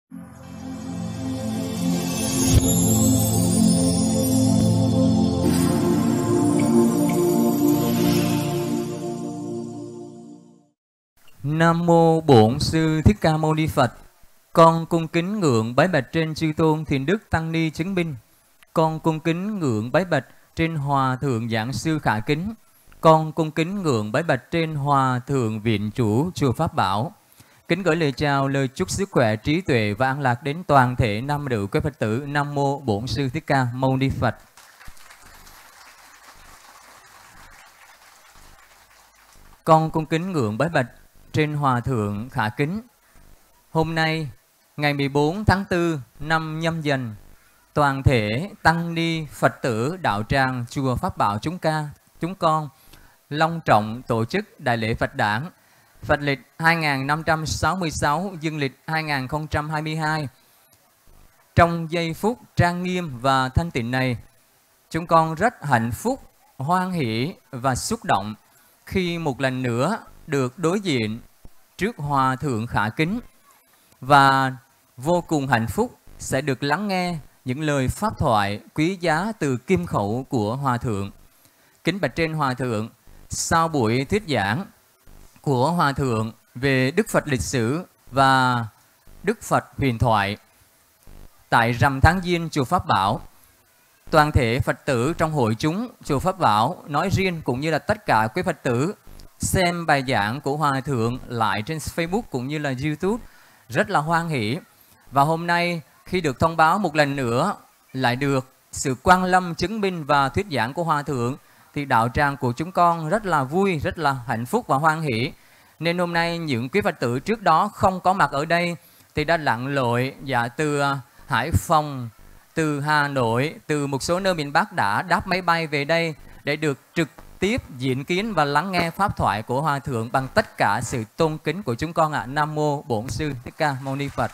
Nam mô Bổn Sư Thích Ca Mâu Ni Phật. Con cung kính ngưỡng bái bạch trên chư tôn Thiền Đức Tăng Ni chứng minh. Con cung kính ngưỡng bái bạch trên Hòa Thượng Giảng Sư Khả Kính. Con cung kính ngưỡng bái bạch trên Hòa Thượng Viện Chủ Chùa Pháp Bảo. Kính gửi lời chào, lời chúc sức khỏe, trí tuệ và an lạc đến toàn thể nam nữ quý Phật tử. Nam mô Bổn Sư Thích Ca Mâu Ni Phật. Con cung kính ngưỡng bái bạch trên Hòa Thượng Khả Kính. Hôm nay, ngày 14 tháng 4 năm Nhâm Dần, toàn thể tăng ni Phật tử đạo tràng chùa Pháp Bảo chúng con long trọng tổ chức đại lễ Phật đản Phật lịch 2566 dương lịch 2022. Trong giây phút trang nghiêm và thanh tịnh này, chúng con rất hạnh phúc, hoan hỷ và xúc động khi một lần nữa được đối diện trước Hòa Thượng Khả Kính, và vô cùng hạnh phúc sẽ được lắng nghe những lời pháp thoại quý giá từ kim khẩu của Hòa Thượng. Kính bạch trên Hòa Thượng, sau buổi thuyết giảng của Hòa Thượng về Đức Phật lịch sử và Đức Phật huyền thoại tại rằm tháng Giêng chùa Pháp Bảo, toàn thể Phật tử trong hội chúng chùa Pháp Bảo nói riêng cũng như là tất cả quý Phật tử xem bài giảng của Hòa Thượng lại trên Facebook cũng như là YouTube rất là hoan hỷ. Và hôm nay khi được thông báo một lần nữa lại được sự quang lâm chứng minh và thuyết giảng của Hòa Thượng, thì đạo tràng của chúng con rất là vui, rất là hạnh phúc và hoan hỷ. Nên hôm nay những quý Phật tử trước đó không có mặt ở đây thì đã lặn lội từ Hải Phòng, từ Hà Nội, từ một số nơi miền Bắc đã đáp máy bay về đây để được trực tiếp diễn kiến và lắng nghe pháp thoại của Hòa Thượng bằng tất cả sự tôn kính của chúng con ạ. Nam mô Bổn Sư Thích Ca Mâu Ni Phật.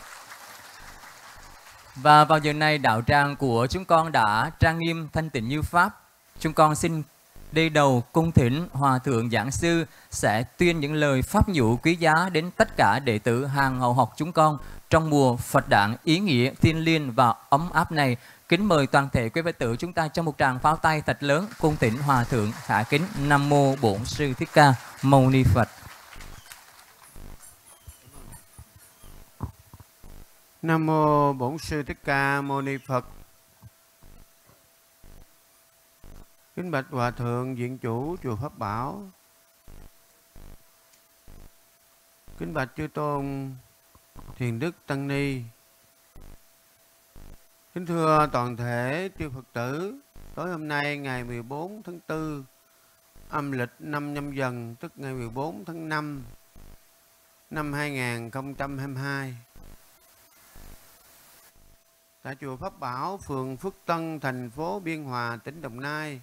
Và vào giờ này đạo tràng của chúng con đã trang nghiêm thanh tịnh như pháp. Chúng con xin đi đầu cung thỉnh Hòa Thượng Giảng Sư sẽ tuyên những lời pháp nhũ quý giá đến tất cả đệ tử hàng hậu học chúng con trong mùa Phật đản ý nghĩa thiêng liêng và ấm áp này. Kính mời toàn thể quý Phật tử chúng ta trong một tràng pháo tay thật lớn cung thỉnh Hòa Thượng Khả Kính. Nam mô Bổn Sư Thích Ca Mâu Ni Phật. Nam mô Bổn Sư Thích Ca Mâu Ni Phật. Kính bạch Hòa Thượng Viện Chủ chùa Pháp Bảo. Kính bạch chư tôn Thiền Đức Tăng Ni. Kính thưa toàn thể chư Phật tử, tối hôm nay ngày 14 tháng 4 âm lịch năm Nhâm Dần, tức ngày 14 tháng 5 năm 2022, tại chùa Pháp Bảo, phường Phước Tân, thành phố Biên Hòa, tỉnh Đồng Nai,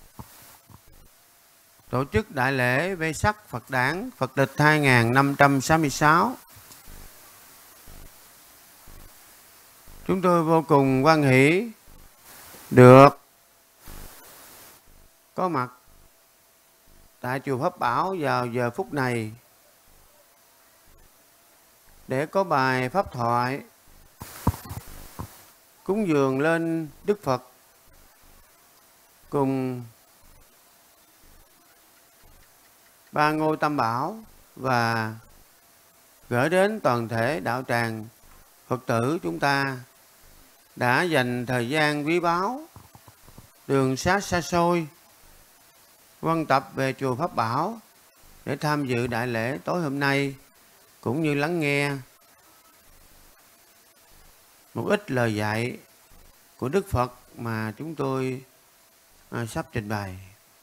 tổ chức đại lễ Vê Sắc Phật đản Phật lịch 2566. Chúng tôi vô cùng hoan hỷ được có mặt tại chùa Pháp Bảo vào giờ phút này để có bài pháp thoại cúng dường lên Đức Phật cùng ba ngôi tam bảo và gửi đến toàn thể đạo tràng Phật tử chúng ta đã dành thời gian quý báu, đường xá xa xôi, quan tập về chùa Pháp Bảo để tham dự đại lễ tối hôm nay, cũng như lắng nghe một ít lời dạy của Đức Phật mà chúng tôi sắp trình bày.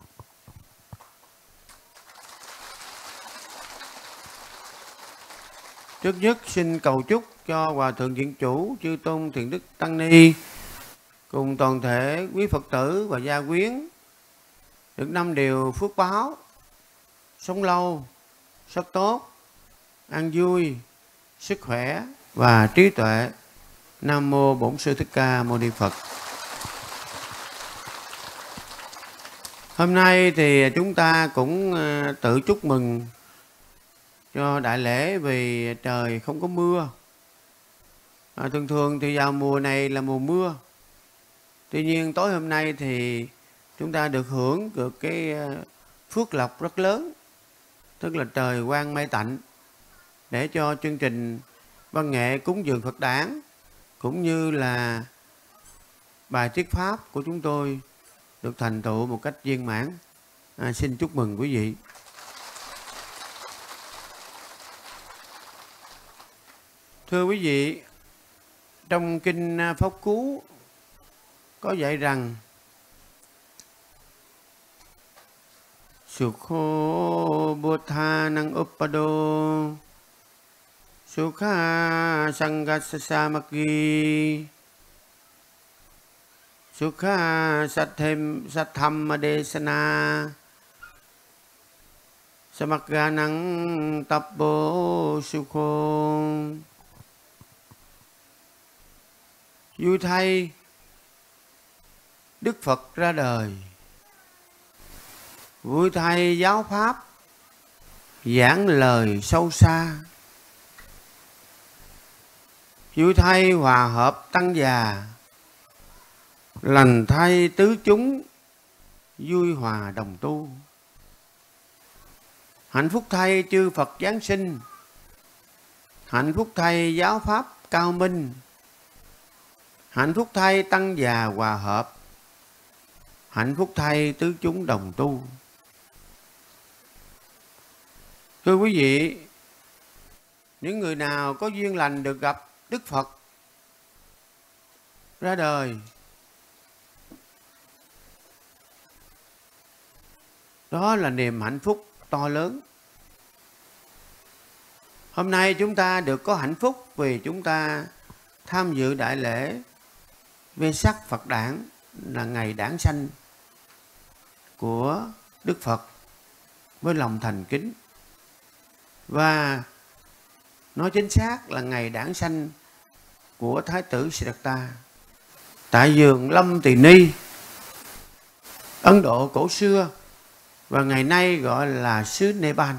Trước nhất xin cầu chúc cho Hòa Thượng Viện Chủ, chư tôn Thiền Đức Tăng Ni cùng toàn thể quý Phật tử và gia quyến được 5 điều phước báo: sống lâu, rất tốt, an vui, sức khỏe và trí tuệ. Nam mô Bổn Sư Thích Ca Mâu Ni Phật. Hôm nay thì chúng ta cũng tự chúc mừng cho đại lễ vì trời không có mưa. Thường thường thì vào mùa này là mùa mưa. Tuy nhiên tối hôm nay thì chúng ta được hưởng được cái phước lộc rất lớn, tức là trời quang mây tạnh, để cho chương trình văn nghệ cúng dường Phật đản cũng như là bài thuyết pháp của chúng tôi được thành tựu một cách viên mãn. Xin chúc mừng quý vị. Thưa quý vị, trong kinh Pháp Cú có dạy rằng Sukho Buddha Nang Uppado Sukha Sangasasamaki Sukha Satham Desana Samakganang Tappo Sukho. Vui thay Đức Phật ra đời, vui thay giáo pháp giảng lời sâu xa, vui thay hòa hợp tăng già, lành thay tứ chúng vui hòa đồng tu. Hạnh phúc thay chư Phật Giáng sinh, hạnh phúc thay giáo pháp cao minh, hạnh phúc thay tăng già hòa hợp, hạnh phúc thay tứ chúng đồng tu. Thưa quý vị, những người nào có duyên lành được gặp Đức Phật ra đời, đó là niềm hạnh phúc to lớn. Hôm nay chúng ta được có hạnh phúc vì chúng ta tham dự đại lễ Vesak Phật đản, là ngày đản sanh của Đức Phật với lòng thành kính, và nói chính xác là ngày đản sanh của Thái tử Siddhartha tại vườn Lâm Tỳ Ni, Ấn Độ cổ xưa, và ngày nay gọi là xứ Nepal.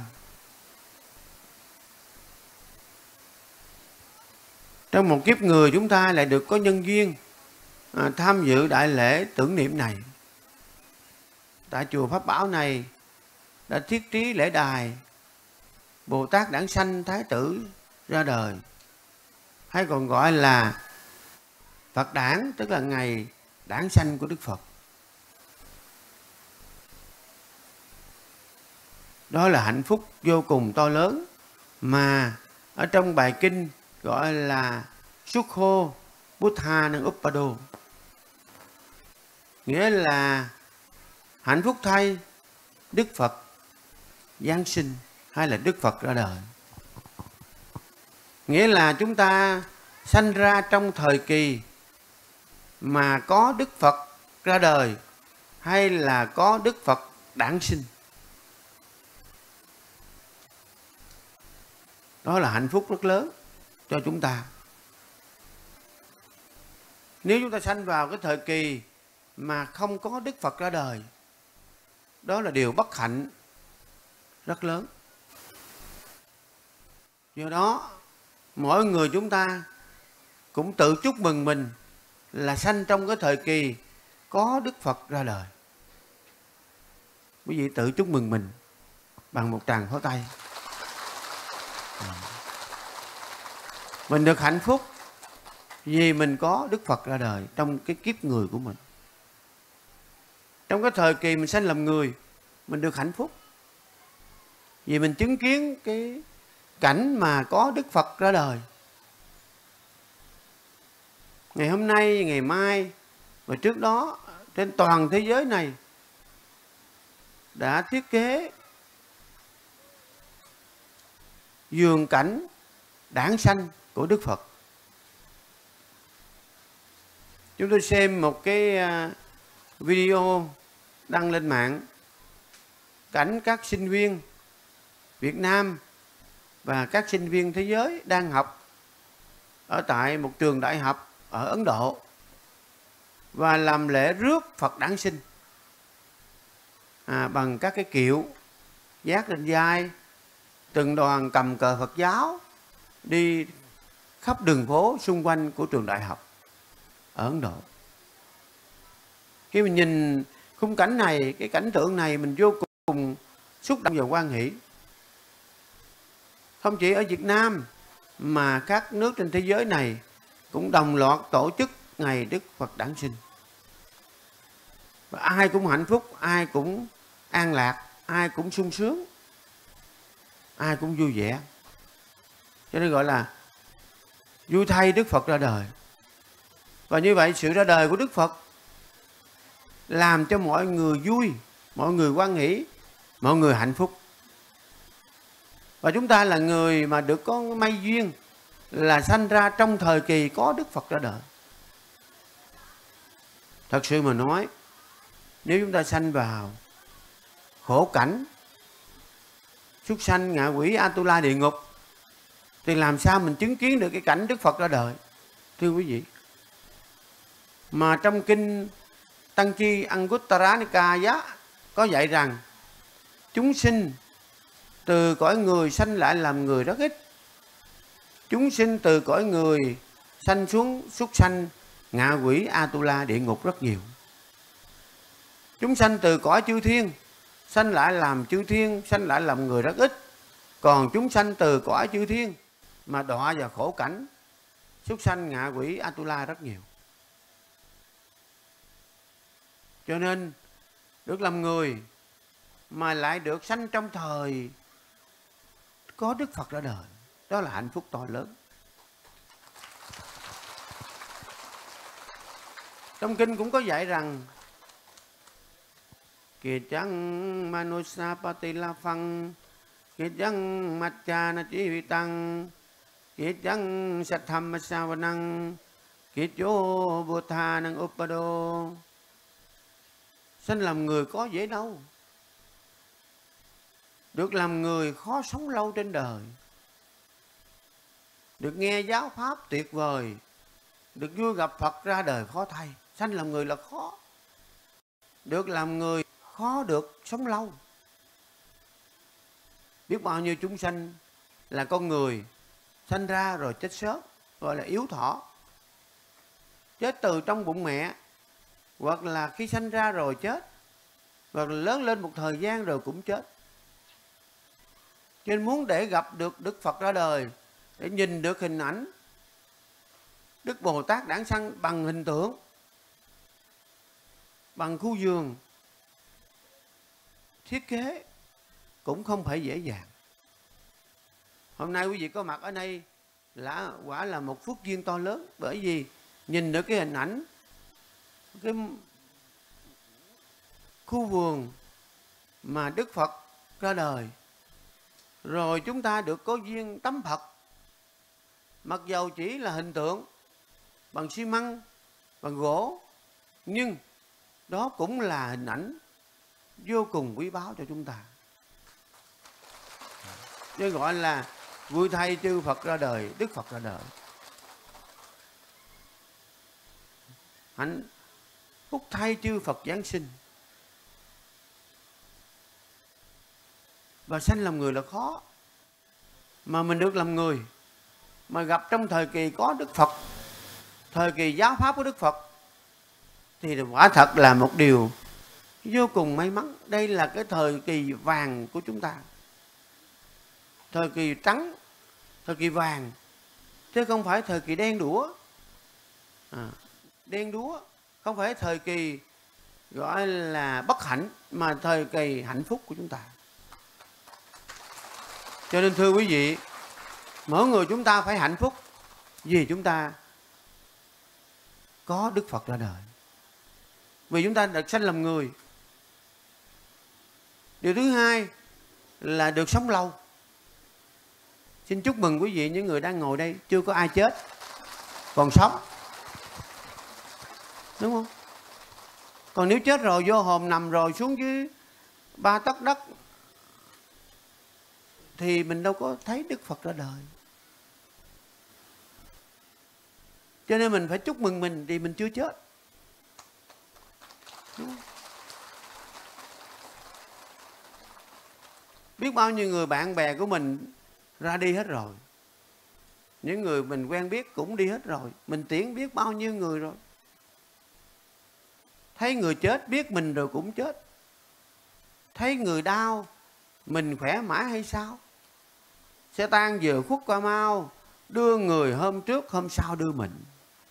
Trong một kiếp người chúng ta lại được có nhân duyên tham dự đại lễ tưởng niệm này. Tại chùa Pháp Bảo này đã thiết trí lễ đài Bồ Tát đản sanh Thái tử ra đời, hay còn gọi là Phật đản, tức là ngày đản sanh của Đức Phật. Đó là hạnh phúc vô cùng to lớn mà ở trong bài kinh gọi là Sukho Buddha Nang Uppado, nghĩa là hạnh phúc thay Đức Phật Giáng sinh hay là Đức Phật ra đời. Nghĩa là chúng ta sanh ra trong thời kỳ mà có Đức Phật ra đời hay là có Đức Phật đản sinh. Đó là hạnh phúc rất lớn cho chúng ta. Nếu chúng ta sanh vào cái thời kỳ mà không có Đức Phật ra đời, đó là điều bất hạnh rất lớn. Do đó mỗi người chúng ta cũng tự chúc mừng mình là sanh trong cái thời kỳ có Đức Phật ra đời. Quý vị tự chúc mừng mình bằng một tràng pháo tay. Mình được hạnh phúc vì mình có Đức Phật ra đời trong cái kiếp người của mình. Trong cái thời kỳ mình sanh làm người, mình được hạnh phúc vì mình chứng kiến cái cảnh mà có Đức Phật ra đời. Ngày hôm nay, ngày mai và trước đó trên toàn thế giới này đã thiết kế vườn cảnh đản sanh của Đức Phật. Chúng tôi xem một cái video đăng lên mạng, cảnh các sinh viên Việt Nam và các sinh viên thế giới đang học ở tại một trường đại học ở Ấn Độ và làm lễ rước Phật đản sinh bằng các cái kiệu vác lên vai, từng đoàn cầm cờ Phật giáo đi khắp đường phố xung quanh của trường đại học ở Ấn Độ. Khi mình nhìn khung cảnh này, cái cảnh tượng này, mình vô cùng xúc động và hoan hỷ. Không chỉ ở Việt Nam mà các nước trên thế giới này cũng đồng loạt tổ chức ngày Đức Phật Đản sinh. Và ai cũng hạnh phúc, ai cũng an lạc, ai cũng sung sướng, ai cũng vui vẻ. Cho nên gọi là vui thay Đức Phật ra đời. Và như vậy sự ra đời của Đức Phật làm cho mọi người vui, mọi người hoan hỷ, mọi người hạnh phúc. Và chúng ta là người mà được có may duyên là sanh ra trong thời kỳ có Đức Phật ra đời. Thật sự mà nói, nếu chúng ta sanh vào khổ cảnh, súc sanh, ngạ quỷ, Atula, địa ngục, thì làm sao mình chứng kiến được cái cảnh Đức Phật ra đời? Thưa quý vị, mà trong kinh Tăng Chi Anguttara Nikaya có dạy rằng chúng sinh từ cõi người sanh lại làm người rất ít. Chúng sinh từ cõi người sanh xuống súc sanh, ngạ quỷ, Atula, địa ngục rất nhiều. Chúng sanh từ cõi chư thiên sanh lại làm chư thiên, sanh lại làm người rất ít. Còn chúng sanh từ cõi chư thiên mà đọa vào khổ cảnh súc sanh, ngạ quỷ, Atula rất nhiều. Cho nên được làm người mà lại được sanh trong thời có Đức Phật ra đời, đó là hạnh phúc to lớn. Trong kinh cũng có dạy rằng Kiệt chăng manusa patilafang, kiệt chăng matchana chivitang, kiệt chăng satham savanang, kiệt chô buddha năng upado. Sinh làm người có dễ đâu. Được làm người khó sống lâu trên đời. Được nghe giáo pháp tuyệt vời, được vui gặp Phật ra đời khó thay. Sanh làm người là khó. Được làm người khó được sống lâu. Biết bao nhiêu chúng sanh là con người, sanh ra rồi chết sớm, gọi là yếu thọ. Chết từ trong bụng mẹ, hoặc là khi sanh ra rồi chết, hoặc là lớn lên một thời gian rồi cũng chết. Cho nên muốn để gặp được Đức Phật ra đời, để nhìn được hình ảnh Đức Bồ Tát Đản sanh bằng hình tượng, bằng khu vườn thiết kế, cũng không phải dễ dàng. Hôm nay quý vị có mặt ở đây là quả là một phước duyên to lớn. Bởi vì nhìn được cái hình ảnh cái khu vườn mà Đức Phật ra đời, rồi chúng ta được có duyên tắm Phật. Mặc dầu chỉ là hình tượng bằng xi măng, bằng gỗ, nhưng đó cũng là hình ảnh vô cùng quý báu cho chúng ta. Nên gọi là vui thay chư Phật ra đời, Đức Phật ra đời. Hạnh phúc thay chư Phật Giáng sinh. Và sanh làm người là khó. Mà mình được làm người mà gặp trong thời kỳ có Đức Phật, thời kỳ giáo pháp của Đức Phật, thì quả thật là một điều vô cùng may mắn. Đây là cái thời kỳ vàng của chúng ta, thời kỳ trắng, thời kỳ vàng, chứ không phải thời kỳ đen đũa. Đen đúa không phải thời kỳ gọi là bất hạnh, mà thời kỳ hạnh phúc của chúng ta. Cho nên thưa quý vị, mỗi người chúng ta phải hạnh phúc vì chúng ta có Đức Phật ra đời, vì chúng ta được sanh làm người. Điều thứ hai là được sống lâu. Xin chúc mừng quý vị, những người đang ngồi đây chưa có ai chết, còn sống, đúng không? Còn nếu chết rồi vô hồn nằm rồi xuống dưới 3 tấc đất thì mình đâu có thấy Đức Phật ra đời. Cho nên mình phải chúc mừng mình thì mình chưa chết, đúng không? Biết bao nhiêu người bạn bè của mình ra đi hết rồi, Những người mình quen biết cũng đi hết rồi. Mình tiễn biết bao nhiêu người rồi. Thấy người chết biết mình rồi cũng chết. Thấy người đau mình khỏe mãi hay sao? Xe tan vừa khuất qua mau, đưa người hôm trước hôm sau đưa mình.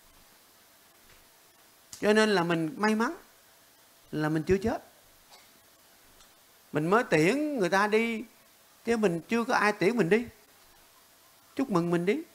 Cho nên là mình may mắn là mình chưa chết. Mình mới tiễn người ta đi, chứ mình chưa có ai tiễn mình đi. Chúc mừng mình đi.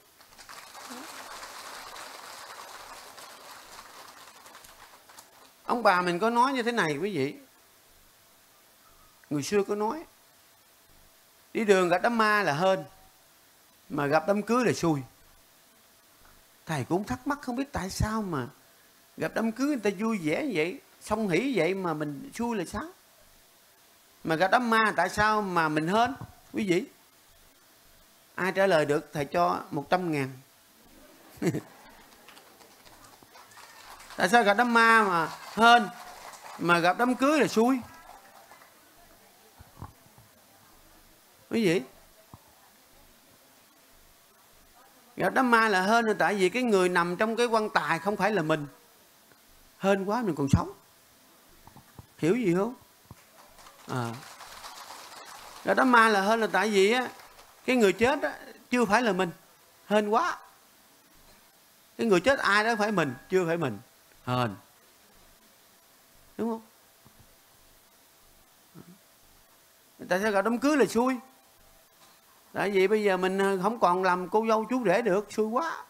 Ông bà mình có nói như thế này quý vị. Người xưa có nói, đi đường gặp đám ma là hên, mà gặp đám cưới là xui. Thầy cũng thắc mắc không biết tại sao mà gặp đám cưới người ta vui vẻ vậy, song hỷ vậy mà mình xui là sao? Mà gặp đám ma tại sao mà mình hên? Quý vị, ai trả lời được thầy cho 100.000. Tại sao gặp đám ma mà hên, mà gặp đám cưới là xui? Quý vị, gặp đám ma là hên là tại vì cái người nằm trong cái quan tài không phải là mình. Hên quá mình còn sống. Hiểu gì không? Gặp đám ma là hên là tại vì á, cái người chết á, chưa phải là mình. Hên quá. Cái người chết ai đó phải mình, chưa phải mình. Hên. Đúng không? Tại sao gặp đám cưới là xui? Tại vì bây giờ mình không còn làm cô dâu chú rể được, xui quá.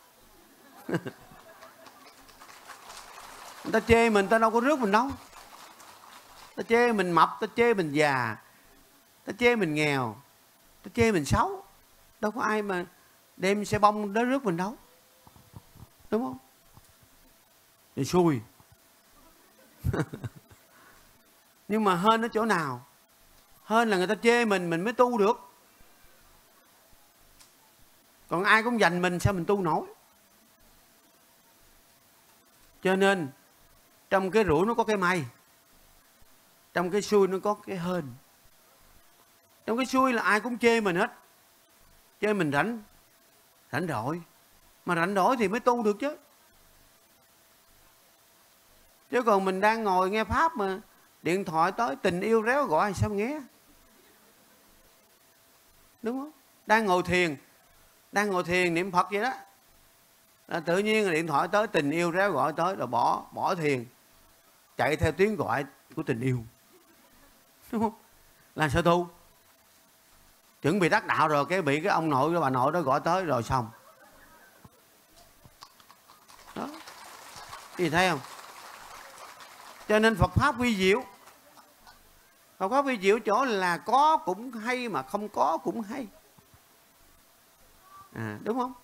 Người ta chê mình, ta đâu có rước mình đâu. Ta chê mình mập, ta chê mình già, ta chê mình nghèo, ta chê mình xấu. Đâu có ai mà đem xe bông đến rước mình đâu. Đúng không? Thì xui. Nhưng mà hên ở chỗ nào? Hên là người ta chê mình mới tu được. Còn ai cũng giành mình sao mình tu nổi? Cho nên trong cái rủi nó có cái may, trong cái xui nó có cái hên. Trong cái xui là ai cũng chê mình hết, chê mình rảnh rỗi. Mà rảnh rỗi thì mới tu được chứ. Chứ còn mình đang ngồi nghe Pháp mà điện thoại tới tình yêu réo gọi thì sao nghe? Đúng không? Đang ngồi thiền niệm Phật vậy đó, là tự nhiên là điện thoại tới tình yêu réo gọi tới, rồi bỏ thiền chạy theo tiếng gọi của tình yêu. Đúng không? Là sao tu? Chuẩn bị đắc đạo rồi cái bị cái ông nội cái bà nội đó gọi tới rồi xong. Đó. Thì thấy không? Cho nên Phật Pháp vi diệu. Phật Pháp vi diệu chỗ là có cũng hay mà không có cũng hay. Đúng không?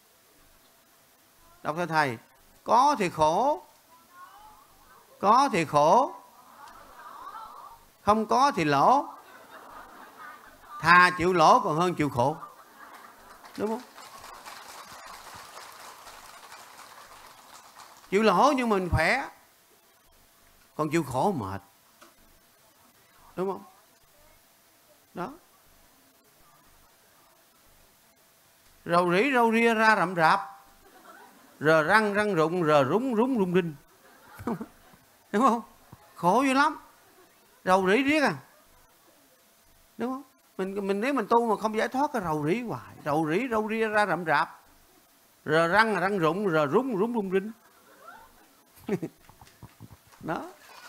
Đọc theo thầy. Có thì khổ, có thì khổ, không có thì lỗ. Thà chịu lỗ còn hơn chịu khổ. Đúng không? Chịu lỗ nhưng mình khỏe, còn chịu khổ mệt. Đúng không? Đó. Rầu rĩ râu ria ra rậm rạp, rờ răng răng rụng, rờ rúng rúng rung rinh. Đúng không? Khổ dữ lắm. Rầu rĩ riết à. Đúng không? Mình nếu mình tu mà không giải thoát cái rầu rĩ hoài. Rầu rĩ râu ria ra rậm rạp, rờ răng răng rụng, rờ rúng rung rinh. Đó.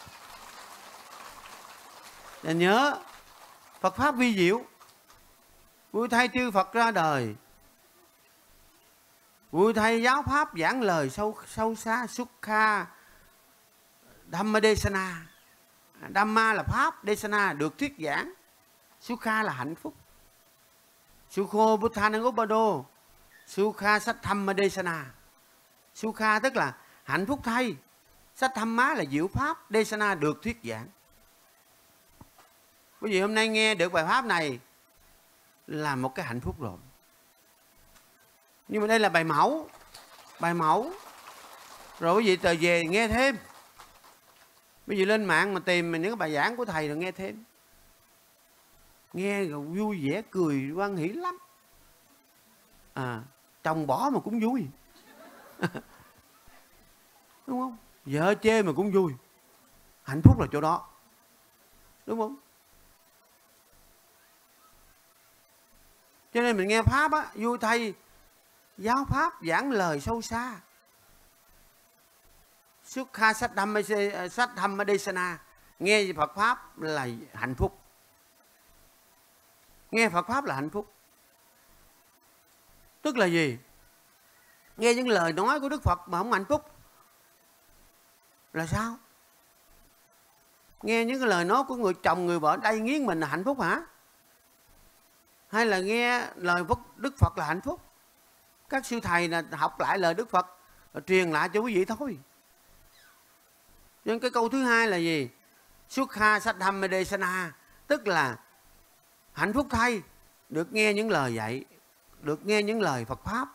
Và nhớ Phật Pháp vi diệu. Vui thay chư Phật ra đời, vui thay giáo Pháp giảng lời sâu xa. Sukha Dhammadesana. Dhamma là Pháp, Desana được thuyết giảng, Sukha là hạnh phúc. Sukho Buddhanangopado, Sukha Satthammadesana. Sukha tức là hạnh phúc thay, Satthamma là diệu Pháp, Desana được thuyết giảng. Quý vị hôm nay nghe được bài Pháp này là một cái hạnh phúc rồi. Nhưng mà đây là bài mẫu. Bài mẫu. Rồi quý vị trở về nghe thêm. Quý vị lên mạng mà tìm những cái bài giảng của thầy rồi nghe thêm. Nghe rồi vui vẻ cười hoan hỷ lắm. chồng bỏ mà cũng vui. Đúng không? Vợ chê mà cũng vui. Hạnh phúc là chỗ đó. Đúng không? Cho nên mình nghe Pháp á, vui thay giáo Pháp giảng lời sâu xa. Sukha Saddhammadesana, nghe Phật Pháp là hạnh phúc. Nghe Phật Pháp là hạnh phúc. Tức là gì? Nghe những lời nói của Đức Phật mà không hạnh phúc là sao? Nghe những cái lời nói của người chồng, người vợ đây nghiến mình là hạnh phúc hả? Hay là nghe lời Đức Phật là hạnh phúc? Các sư thầy là học lại lời Đức Phật truyền lại cho quý vị thôi. Nhưng cái câu thứ hai là gì? Sukha Saddhammadesana, tức là hạnh phúc thay được nghe những lời dạy, được nghe những lời Phật Pháp.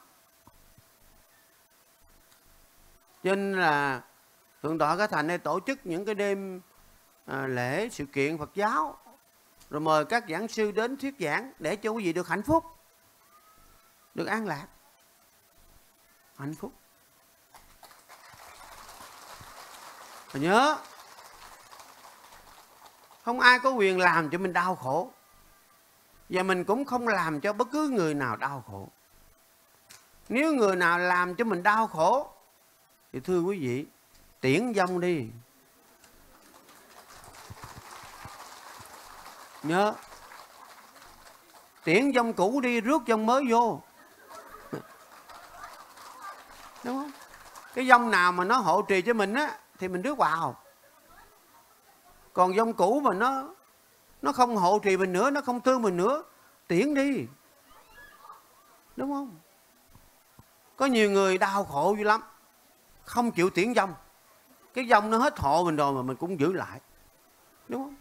Cho nên là Thượng tọa Cá Thành này tổ chức những cái đêm lễ sự kiện Phật giáo, rồi mời các giảng sư đến thuyết giảng để cho quý vị được hạnh phúc, được an lạc, hạnh phúc. Và nhớ, không ai có quyền làm cho mình đau khổ, và mình cũng không làm cho bất cứ người nào đau khổ. Nếu người nào làm cho mình đau khổ thì thưa quý vị, tiễn vong đi. Nhớ, tiễn vong cũ đi, rước vong mới vô. Đúng không? Cái vong nào mà nó hộ trì cho mình á thì mình rước vào. Còn vong cũ mà nó không hộ trì mình nữa, nó không thương mình nữa, tiễn đi. Đúng không? Có nhiều người đau khổ dữ lắm, không chịu tiễn vong. Cái vong nó hết hộ mình rồi mà mình cũng giữ lại. Đúng không?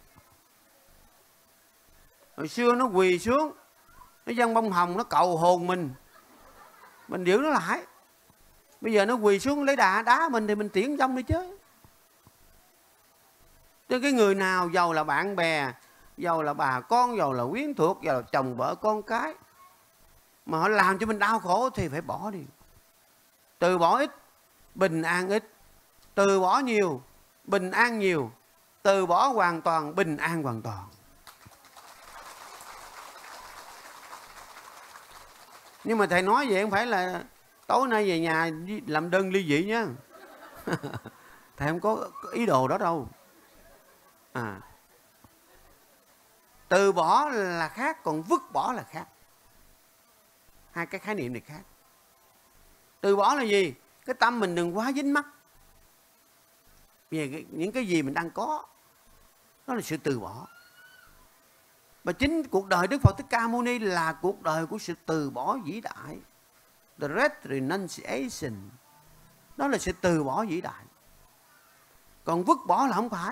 Hồi xưa nó quỳ xuống, nó dâng bông hồng, nó cầu hồn mình giữ nó lại. Bây giờ nó quỳ xuống lấy đá mình thì mình tiễn vong đi chứ. Chứ cái người nào giàu là bạn bè, giàu là bà con, giàu là quyến thuộc, giàu là chồng vợ con cái, mà họ làm cho mình đau khổ thì phải bỏ đi. Từ bỏ ít, bình an ít. Từ bỏ nhiều, bình an nhiều. Từ bỏ hoàn toàn, bình an hoàn toàn. Nhưng mà thầy nói vậy không phải là tối nay về nhà làm đơn ly dị nhá. Thầy không có ý đồ đó đâu. Từ bỏ là khác, còn vứt bỏ là khác. Hai cái khái niệm này khác. Từ bỏ là gì? Cái tâm mình đừng quá dính mắc về những cái gì mình đang có. Đó là sự từ bỏ. Và chính cuộc đời Đức Phật Thích Ca Mâu Ni là cuộc đời của sự từ bỏ vĩ đại. The Great Renunciation. Đó là sự từ bỏ vĩ đại. Còn vứt bỏ là không phải.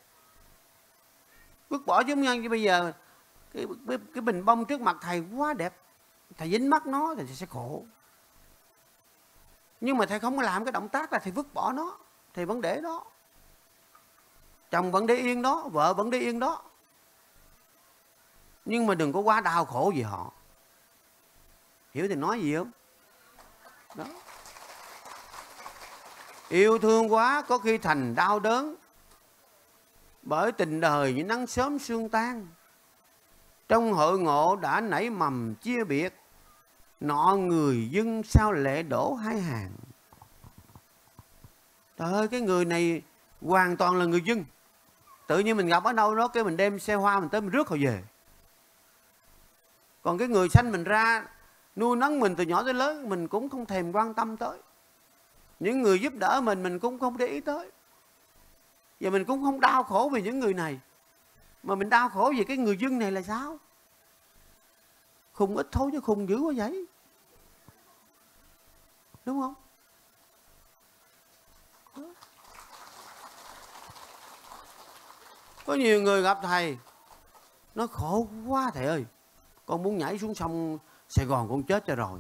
Vứt bỏ giống như bây giờ cái bình bông trước mặt thầy quá đẹp, thầy dính mắt nó thì thầy sẽ khổ. Nhưng mà thầy không có làm cái động tác là thầy vứt bỏ nó, thầy vẫn để đó. Chồng vẫn để yên đó, vợ vẫn để yên đó. Nhưng mà đừng có quá đau khổ vì họ. Hiểu thì nói gì không? Đó. Yêu thương quá có khi thành đau đớn, bởi tình đời như nắng sớm sương tan. Trong hội ngộ đã nảy mầm chia biệt, nọ người dưng sao lệ đổ hai hàng. Trời ơi, cái người này hoàn toàn là người dưng. Tự nhiên mình gặp ở đâu đó, cái mình đem xe hoa mình tới mình rước họ về. Còn cái người sanh mình ra, nuôi nấng mình từ nhỏ tới lớn, mình cũng không thèm quan tâm tới. Những người giúp đỡ mình cũng không để ý tới. Và mình cũng không đau khổ vì những người này, mà mình đau khổ vì cái người dưng này là sao? Khùng ít thôi chứ khùng dữ quá vậy. Đúng không? Có nhiều người gặp thầy, nó khổ quá thầy ơi, con muốn nhảy xuống sông Sài Gòn con chết cho rồi.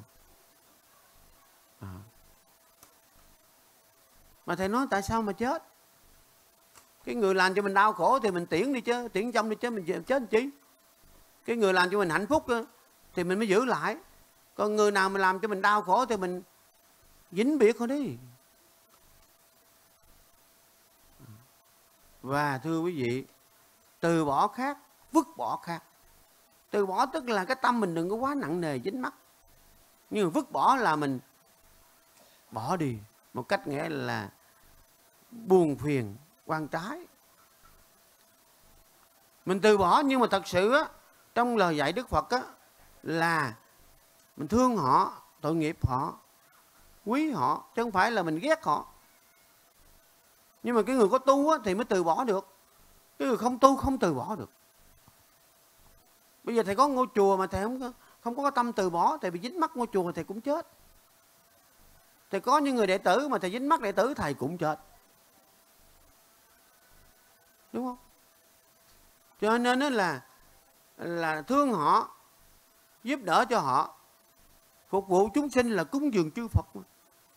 Mà thầy nói tại sao mà chết? Cái người làm cho mình đau khổ thì mình tiễn đi chứ, tiễn trong đi chứ, mình chết làm chi? Cái người làm cho mình hạnh phúc thì mình mới giữ lại. Còn người nào mà làm cho mình đau khổ thì mình dính biệt thôi đi. Và thưa quý vị, từ bỏ khác, vứt bỏ khác. Từ bỏ tức là cái tâm mình đừng có quá nặng nề dính mắc. Nhưng mà vứt bỏ là mình bỏ đi một cách nghĩa là buồn phiền, quan trái. Mình từ bỏ, nhưng mà thật sự á, trong lời dạy Đức Phật á, là mình thương họ, tội nghiệp họ, quý họ, chứ không phải là mình ghét họ. Nhưng mà cái người có tu á, thì mới từ bỏ được. Cái người không tu không từ bỏ được. Bây giờ thầy có ngôi chùa mà thầy không có tâm từ bỏ, thầy bị dính mắc ngôi chùa thầy cũng chết. Thầy có những người đệ tử mà thầy dính mắc đệ tử thầy cũng chết. Đúng không? Cho nên là thương họ, giúp đỡ cho họ, phục vụ chúng sinh là cúng dường chư Phật mà.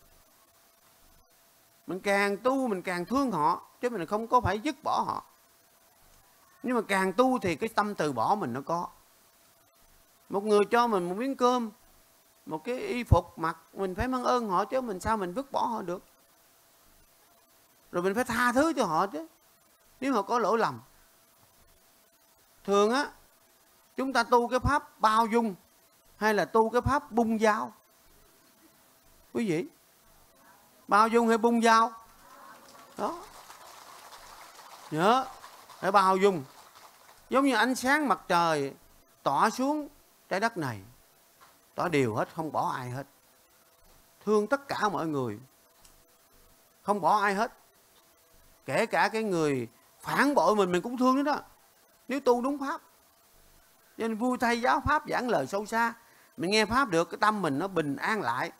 Mình càng tu mình càng thương họ, chứ mình không có phải dứt bỏ họ. Nhưng mà càng tu thì cái tâm từ bỏ mình nó có. Một người cho mình một miếng cơm, một cái y phục mặc, mình phải mang ơn họ chứ mình sao mình vứt bỏ họ được. Rồi mình phải tha thứ cho họ chứ, nếu họ có lỗi lầm. Thường á, chúng ta tu cái pháp bao dung hay là tu cái pháp bung dao? Quý vị, bao dung hay bung dao? Đó, nhớ phải bao dung. Giống như ánh sáng mặt trời tỏa xuống trái đất này, tỏa đều hết, không bỏ ai hết. Thương tất cả mọi người, không bỏ ai hết. Kể cả cái người phản bội mình cũng thương đó, nếu tu đúng pháp. Nên vui thay giáo pháp giảng lời sâu xa, mình nghe pháp được, cái tâm mình nó bình an lại,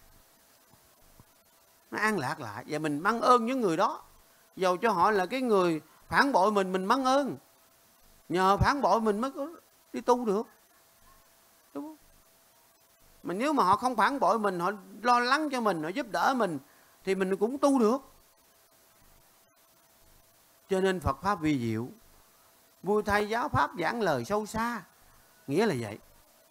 nó an lạc lại. Và mình mang ơn những người đó, dầu cho họ là cái người phản bội mình mang ơn. Nhờ phản bội mình mới có đi tu được, đúng không? Mà nếu mà họ không phản bội mình, họ lo lắng cho mình, họ giúp đỡ mình, thì mình cũng tu được. Cho nên Phật pháp vi diệu, vui thay giáo pháp giảng lời sâu xa, nghĩa là vậy.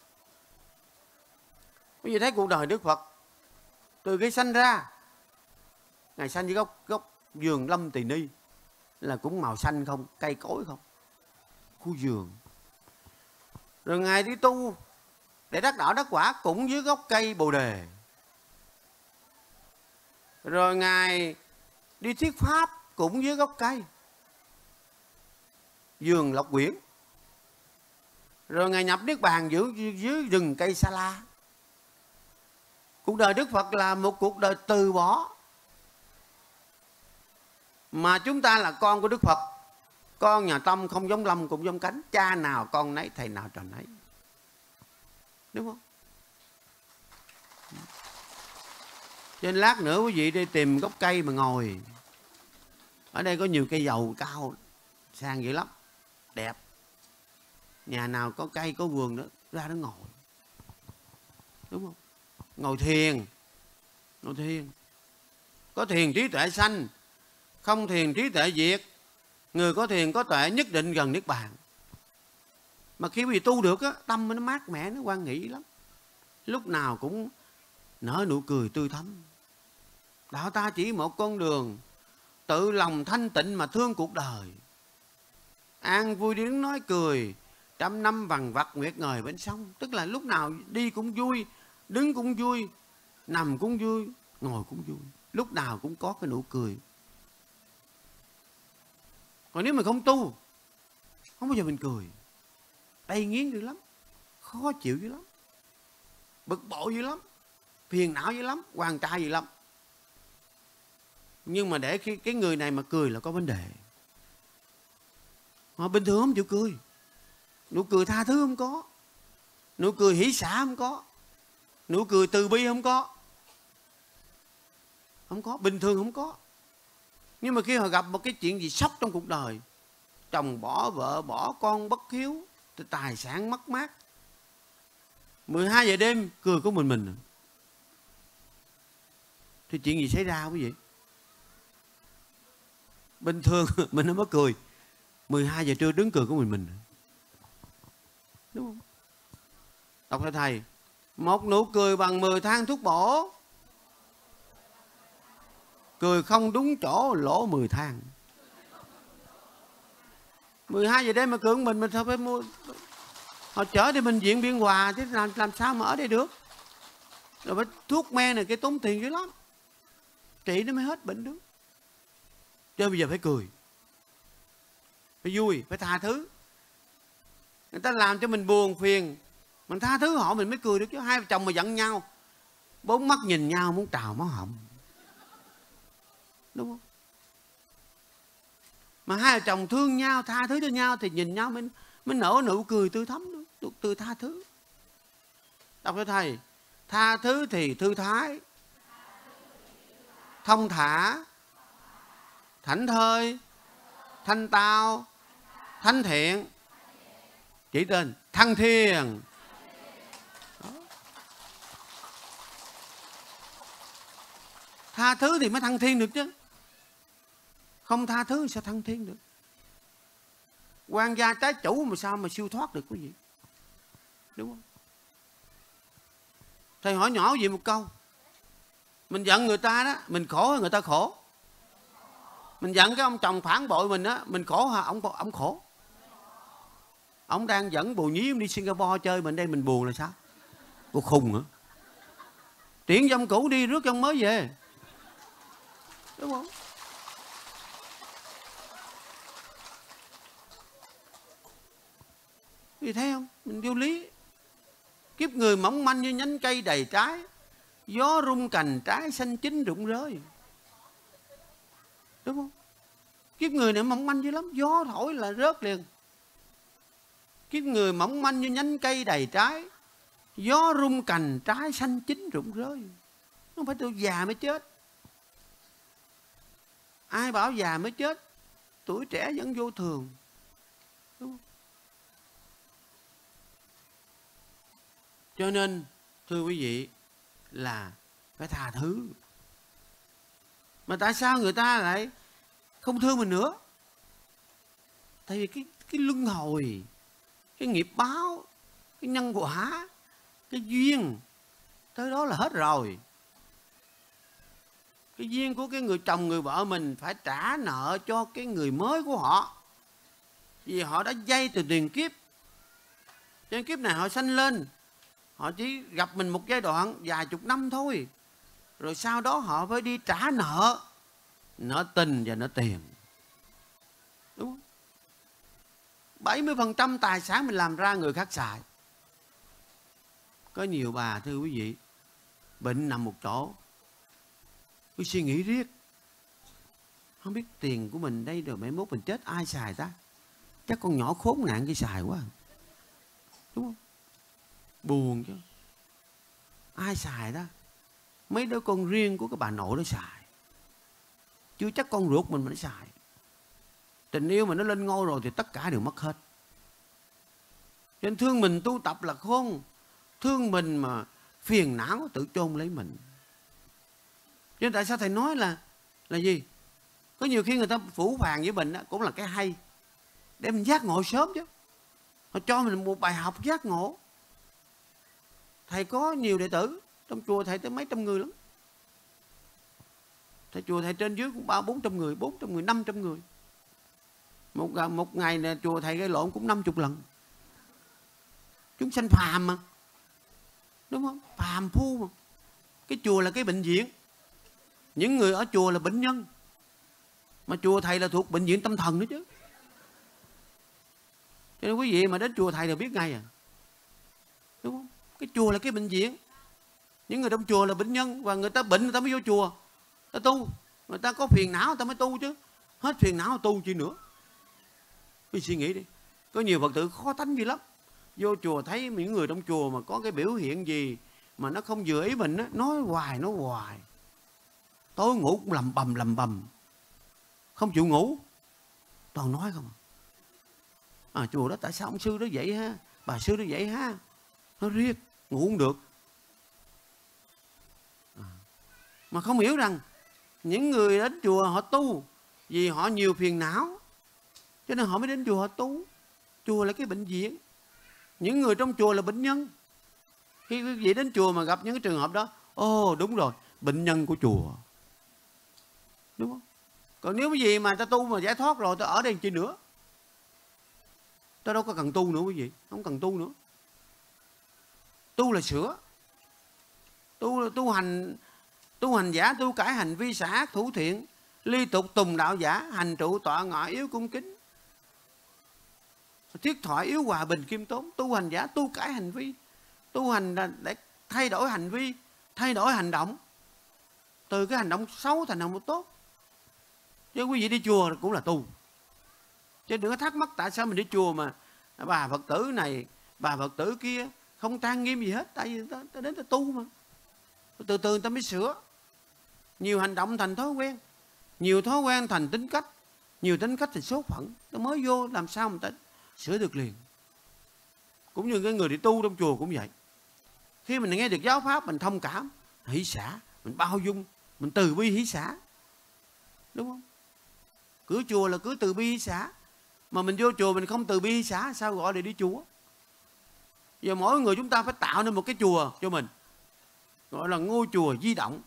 Quý vị thấy cuộc đời Đức Phật từ khi sanh ra, Ngài sanh với gốc vườn lâm tỳ ni, là cũng màu xanh không, cây cối không, khu vườn. Rồi Ngài đi tu để đắc đạo đắc quả cũng dưới gốc cây bồ đề. Rồi Ngài đi thuyết pháp cũng dưới gốc cây vườn Lộc Quyển. Rồi Ngài nhập Niết Bàn dưới rừng cây Sa La. Cuộc đời Đức Phật là một cuộc đời từ bỏ. Mà chúng ta là con của Đức Phật, con nhà Tâm không giống lâm cũng giống cánh, cha nào con nấy, thầy nào trò nấy, đúng không? Cho nên lát nữa quý vị đi tìm gốc cây mà ngồi. Ở đây có nhiều cây dầu cao sang dữ lắm, đẹp. Nhà nào có cây có vườn nữa, ra đó ngồi, đúng không? Ngồi thiền, ngồi thiền. Có thiền trí tuệ sanh, không thiền trí tuệ diệt. Người có thiền có tuệ nhất định gần Niết Bàn. Mà khi quý vị tu được á, tâm nó mát mẻ, nó hoan hỷ lắm, lúc nào cũng nở nụ cười tươi thắm. Đạo ta chỉ một con đường, tự lòng thanh tịnh mà thương cuộc đời. An vui đi đứng nói cười, trăm năm vằn vặt nguyệt ngời bên sông. Tức là lúc nào đi cũng vui, đứng cũng vui, nằm cũng vui, ngồi cũng vui, lúc nào cũng có cái nụ cười. Còn nếu mình không tu, không bao giờ mình cười, đầy nghiến dữ lắm, khó chịu dữ lắm, bực bội dữ lắm, phiền não dữ lắm, hoàn trai dữ lắm. Nhưng mà để khi cái người này mà cười là có vấn đề. Họ bình thường không chịu cười, nụ cười tha thứ không có, nụ cười hỷ xả không có, nụ cười từ bi không có, bình thường không có. Nhưng mà khi họ gặp một cái chuyện gì sốc trong cuộc đời, chồng bỏ vợ, bỏ con, bất hiếu, tài sản mất mát, 12 giờ đêm cười có mình, thì chuyện gì xảy ra quý vị? Bình thường mình không có cười, 12 giờ trưa đứng cười có mình, đúng không? Đọc theo thầy, Một nụ cười bằng 10 thang thuốc bổ. Cười không đúng chỗ lỗ 10 thang. 12 giờ đêm mà cười mình sao phải mua. Họ chở đi bệnh viện Biên Hòa chứ làm sao mà ở đây được. Rồi phải thuốc men này cái tốn tiền dữ lắm. Trị nó mới hết bệnh được. Chứ bây giờ phải cười, phải vui, phải tha thứ. Người ta làm cho mình buồn phiền, mình tha thứ họ mình mới cười được chứ. Hai vợ chồng mà giận nhau, bốn mắt nhìn nhau muốn trào máu họng, đúng không? Mà hai vợ chồng thương nhau, tha thứ cho nhau thì nhìn nhau mới nở nụ cười tươi thắm, từ tha thứ. Đọc cho thầy. Tha thứ thì thư thái, thông thả, thảnh thơi, thanh tao, thánh thiện, chỉ tên thăng thiên. Đó. Tha thứ thì mới thăng thiên được chứ. Không tha thứ thì sao thăng thiên được? Quan gia trái chủ mà sao mà siêu thoát được quý vị? Đúng không? Thầy hỏi nhỏ gì một câu. Mình giận người ta đó, mình khổ hay người ta khổ? Mình giận cái ông chồng phản bội mình á, mình khổ hả? Ông khổ. Ông đang dẫn bồ nhí đi Singapore chơi, mình đây mình buồn là sao? Cô khùng hả? Tiễn dòng cũ đi, rước dòng mới về. Đúng không? Vì thấy không? Mình vô lý. Kiếp người mỏng manh như nhánh cây đầy trái, gió rung cành trái xanh chín rụng rơi. Đúng không? Kiếp người này mỏng manh dữ lắm, gió thổi là rớt liền. Kiếp người mỏng manh như nhánh cây đầy trái, gió rung cành trái xanh chín rụng rơi. Không phải tôi già mới chết. Ai bảo già mới chết? Tuổi trẻ vẫn vô thường. Đúng không? Cho nên thưa quý vị là phải tha thứ. Mà tại sao người ta lại không thương mình nữa? Tại vì cái luân hồi, cái nghiệp báo, cái nhân quả, cái duyên tới đó là hết rồi. Cái duyên của cái người chồng người vợ mình phải trả nợ cho cái người mới của họ, vì họ đã vay từ tiền kiếp. Trên kiếp này họ sanh lên, họ chỉ gặp mình một giai đoạn vài chục năm thôi, rồi sau đó họ phải đi trả nợ, nợ tình và nợ tiền. Đúng không? 70% tài sản mình làm ra người khác xài. Có nhiều bà thưa quý vị, bệnh nằm một chỗ, cứ suy nghĩ riết, không biết tiền của mình đây rồi mai mốt mình chết ai xài ta? Chắc con nhỏ khốn nạn cái xài quá. Đúng không? Buồn chứ. Ai xài ta? Mấy đứa con riêng của cái bà nội nó xài, chứ chắc con ruột mình mà nó xài. Tình yêu mà nó lên ngôi rồi thì tất cả đều mất hết. Cho nên thương mình tu tập là khôn, thương mình mà phiền não tự chôn lấy mình. Cho nên tại sao thầy nói là gì? Có nhiều khi người ta phủ phàng với mình cũng là cái hay, để mình giác ngộ sớm chứ. Họ cho mình một bài học giác ngộ. Thầy có nhiều đệ tử, trong chùa thầy tới mấy trăm người lắm. Thầy chùa thầy trên dưới cũng 300-400 người, 400 người, 500 người. Một ngày này chùa thầy gây lộn cũng 50 lần. Chúng sanh phàm mà. Đúng không? Phàm phu mà. Cái chùa là cái bệnh viện. Những người ở chùa là bệnh nhân. Mà chùa thầy là thuộc bệnh viện tâm thần nữa chứ. Cho nên quý vị mà đến chùa thầy là biết ngay à. Đúng không? Cái chùa là cái bệnh viện. Những người trong chùa là bệnh nhân, và người ta bệnh người ta mới vô chùa, ta tu. Người ta có phiền não người ta mới tu chứ. Hết phiền não tu chi nữa. Quý suy nghĩ đi. Có nhiều Phật tử khó tánh gì lắm. Vô chùa thấy những người trong chùa mà có cái biểu hiện gì mà nó không vừa ý mình á, nói hoài. Tối ngủ cũng lầm bầm. Không chịu ngủ, toàn nói không. Chùa đó tại sao ông sư đó vậy ha, bà sư đó vậy ha. Nó riết, ngủ không được. Mà không hiểu rằng những người đến chùa họ tu vì họ nhiều phiền não, cho nên họ mới đến chùa họ tu. Chùa là cái bệnh viện. Những người trong chùa là bệnh nhân. Khi quý vị đến chùa mà gặp những cái trường hợp đó, ồ đúng rồi, bệnh nhân của chùa, đúng không? Còn nếu cái gì mà ta tu mà giải thoát rồi, ta ở đây chi nữa? Ta đâu có cần tu nữa quý vị, không cần tu nữa. Tu là sửa, tu hành giả tu cải hành vi xả ác thủ thiện, ly tục tùng đạo giả, hành trụ tọa ngọ yếu cung kính, thiết thoại yếu hòa bình khiêm tốn. Tu hành giả tu cải hành vi, tu hành là để thay đổi hành vi, thay đổi hành động, từ cái hành động xấu thành hành động tốt. Chứ quý vị đi chùa cũng là tu. Chứ đừng có thắc mắc tại sao mình đi chùa mà bà Phật tử này, bà Phật tử kia không trang nghiêm gì hết. Tại vì ta đến ta tu mà. Từ từ người ta mới sửa. Nhiều hành động thành thói quen, nhiều thói quen thành tính cách, nhiều tính cách thành số phận. Ta mới vô làm sao mà ta sửa được liền. Cũng như cái người đi tu trong chùa cũng vậy. Khi mình nghe được giáo pháp, mình thông cảm, hỷ xả, mình bao dung, mình từ bi hỷ xả, đúng không? Cửa chùa là cửa từ bi hỷ xả. Mà mình vô chùa mình không từ bi hỷ xả, sao gọi là đi chùa? Giờ mỗi người chúng ta phải tạo nên một cái chùa cho mình, gọi là ngôi chùa di động.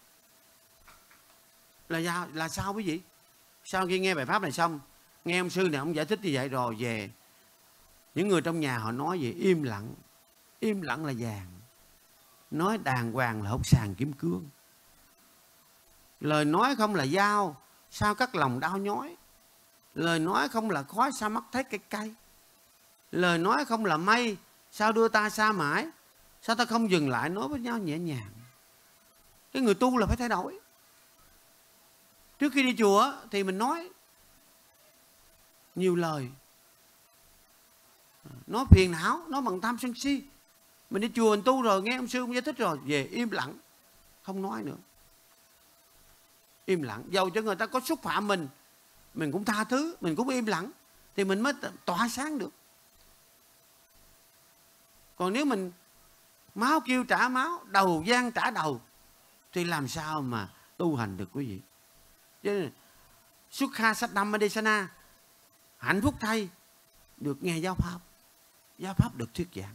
Là sao quý vị? Sau khi nghe bài pháp này xong, nghe ông sư này ông giải thích như vậy rồi về, những người trong nhà họ nói gì? Im lặng. Im lặng là vàng, nói đàng hoàng là hốc sàn kim cương. Lời nói không là dao, sao cắt lòng đau nhói. Lời nói không là khói, sao mắt thấy cây cay. Lời nói không là mây, sao đưa ta xa mãi. Sao ta không dừng lại nói với nhau nhẹ nhàng. Cái người tu là phải thay đổi. Trước khi đi chùa thì mình nói nhiều lời, nói phiền não, nói bằng tham sân si. Mình đi chùa mình tu rồi, nghe ông sư ông giải thích rồi, về im lặng, không nói nữa. Im lặng, dầu cho người ta có xúc phạm mình cũng tha thứ, mình cũng im lặng, thì mình mới tỏa sáng được. Còn nếu mình máu kêu trả máu, đầu gian trả đầu, thì làm sao mà tu hành được quý vị? Cho nên Sukha Saddhamma Desana, hạnh phúc thay được nghe giáo pháp, giáo pháp được thuyết giảng.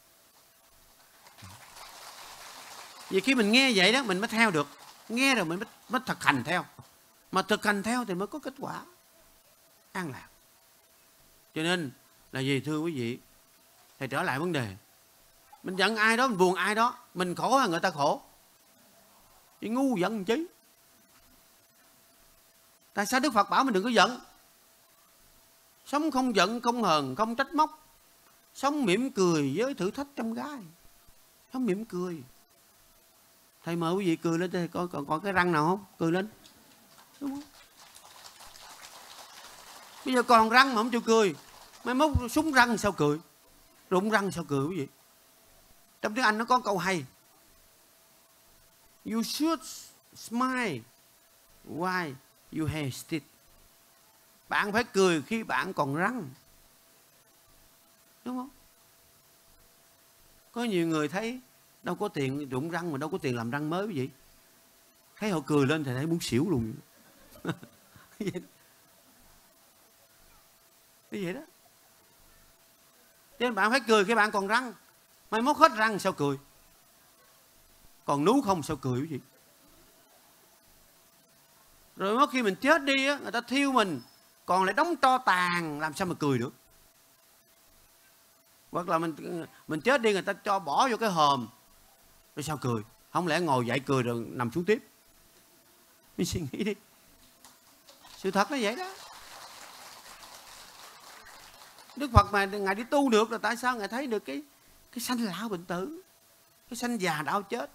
Vì khi mình nghe vậy đó, mình mới theo được. Nghe rồi mình mới thực hành theo. Mà thực hành theo thì mới có kết quả an lạc. Cho nên là gì thưa quý vị? Thầy trở lại vấn đề. Mình giận ai đó, mình buồn ai đó, mình khổ hay người ta khổ? Thì ngu giận chứ. Tại sao Đức Phật bảo mình đừng có giận? Sống không giận, không hờn, không trách móc. Sống mỉm cười với thử thách trong gai. Sống mỉm cười. Thầy mời quý vị cười lên thầy coi còn cái răng nào không? Cười lên. Đúng không? Bây giờ còn răng mà không chịu cười. Mai mốt súng răng sao cười? Rụng răng sao cười quý vị? Trong tiếng Anh nó có câu hay. You should smile while you have teeth. Bạn phải cười khi bạn còn răng. Đúng không? Có nhiều người thấy đâu có tiền rụng răng mà đâu có tiền làm răng mới quý vị. Thấy họ cười lên thì thấy muốn xỉu luôn. Như vậy đó. Cho nên bạn phải cười khi bạn còn răng. Mai mốt hết răng sao cười? Còn nú không sao cười quý vị? Rồi mốt khi mình chết đi á, người ta thiêu mình còn lại đóng tro tàn, làm sao mà cười được? Hoặc là mình chết đi, người ta cho bỏ vô cái hòm, rồi sao cười? Không lẽ ngồi dậy cười rồi nằm xuống tiếp? Mình suy nghĩ đi. Sự thật nó vậy đó. Đức Phật mà Ngài đi tu được là tại sao Ngài thấy được cái sanh lão bệnh tử, cái sanh già đau chết.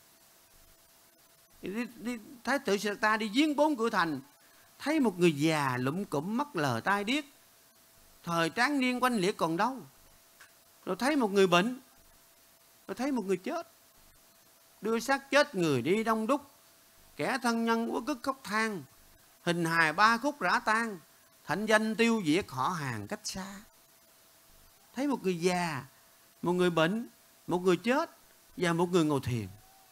Thái tử Siddhartha đi giếng 4 cửa thành, thấy một người già lụm cụm mắt lờ tai điếc, thời tráng niên quanh liệt còn đâu. Rồi thấy một người bệnh, rồi thấy một người chết, đưa xác chết người đi đông đúc, kẻ thân nhân uất ức khóc than, hình hài 3 khúc rã tan, thạnh danh tiêu diệt họ hàng cách xa. Thấy một người già, một người bệnh, một người chết và một người ngồi thiền.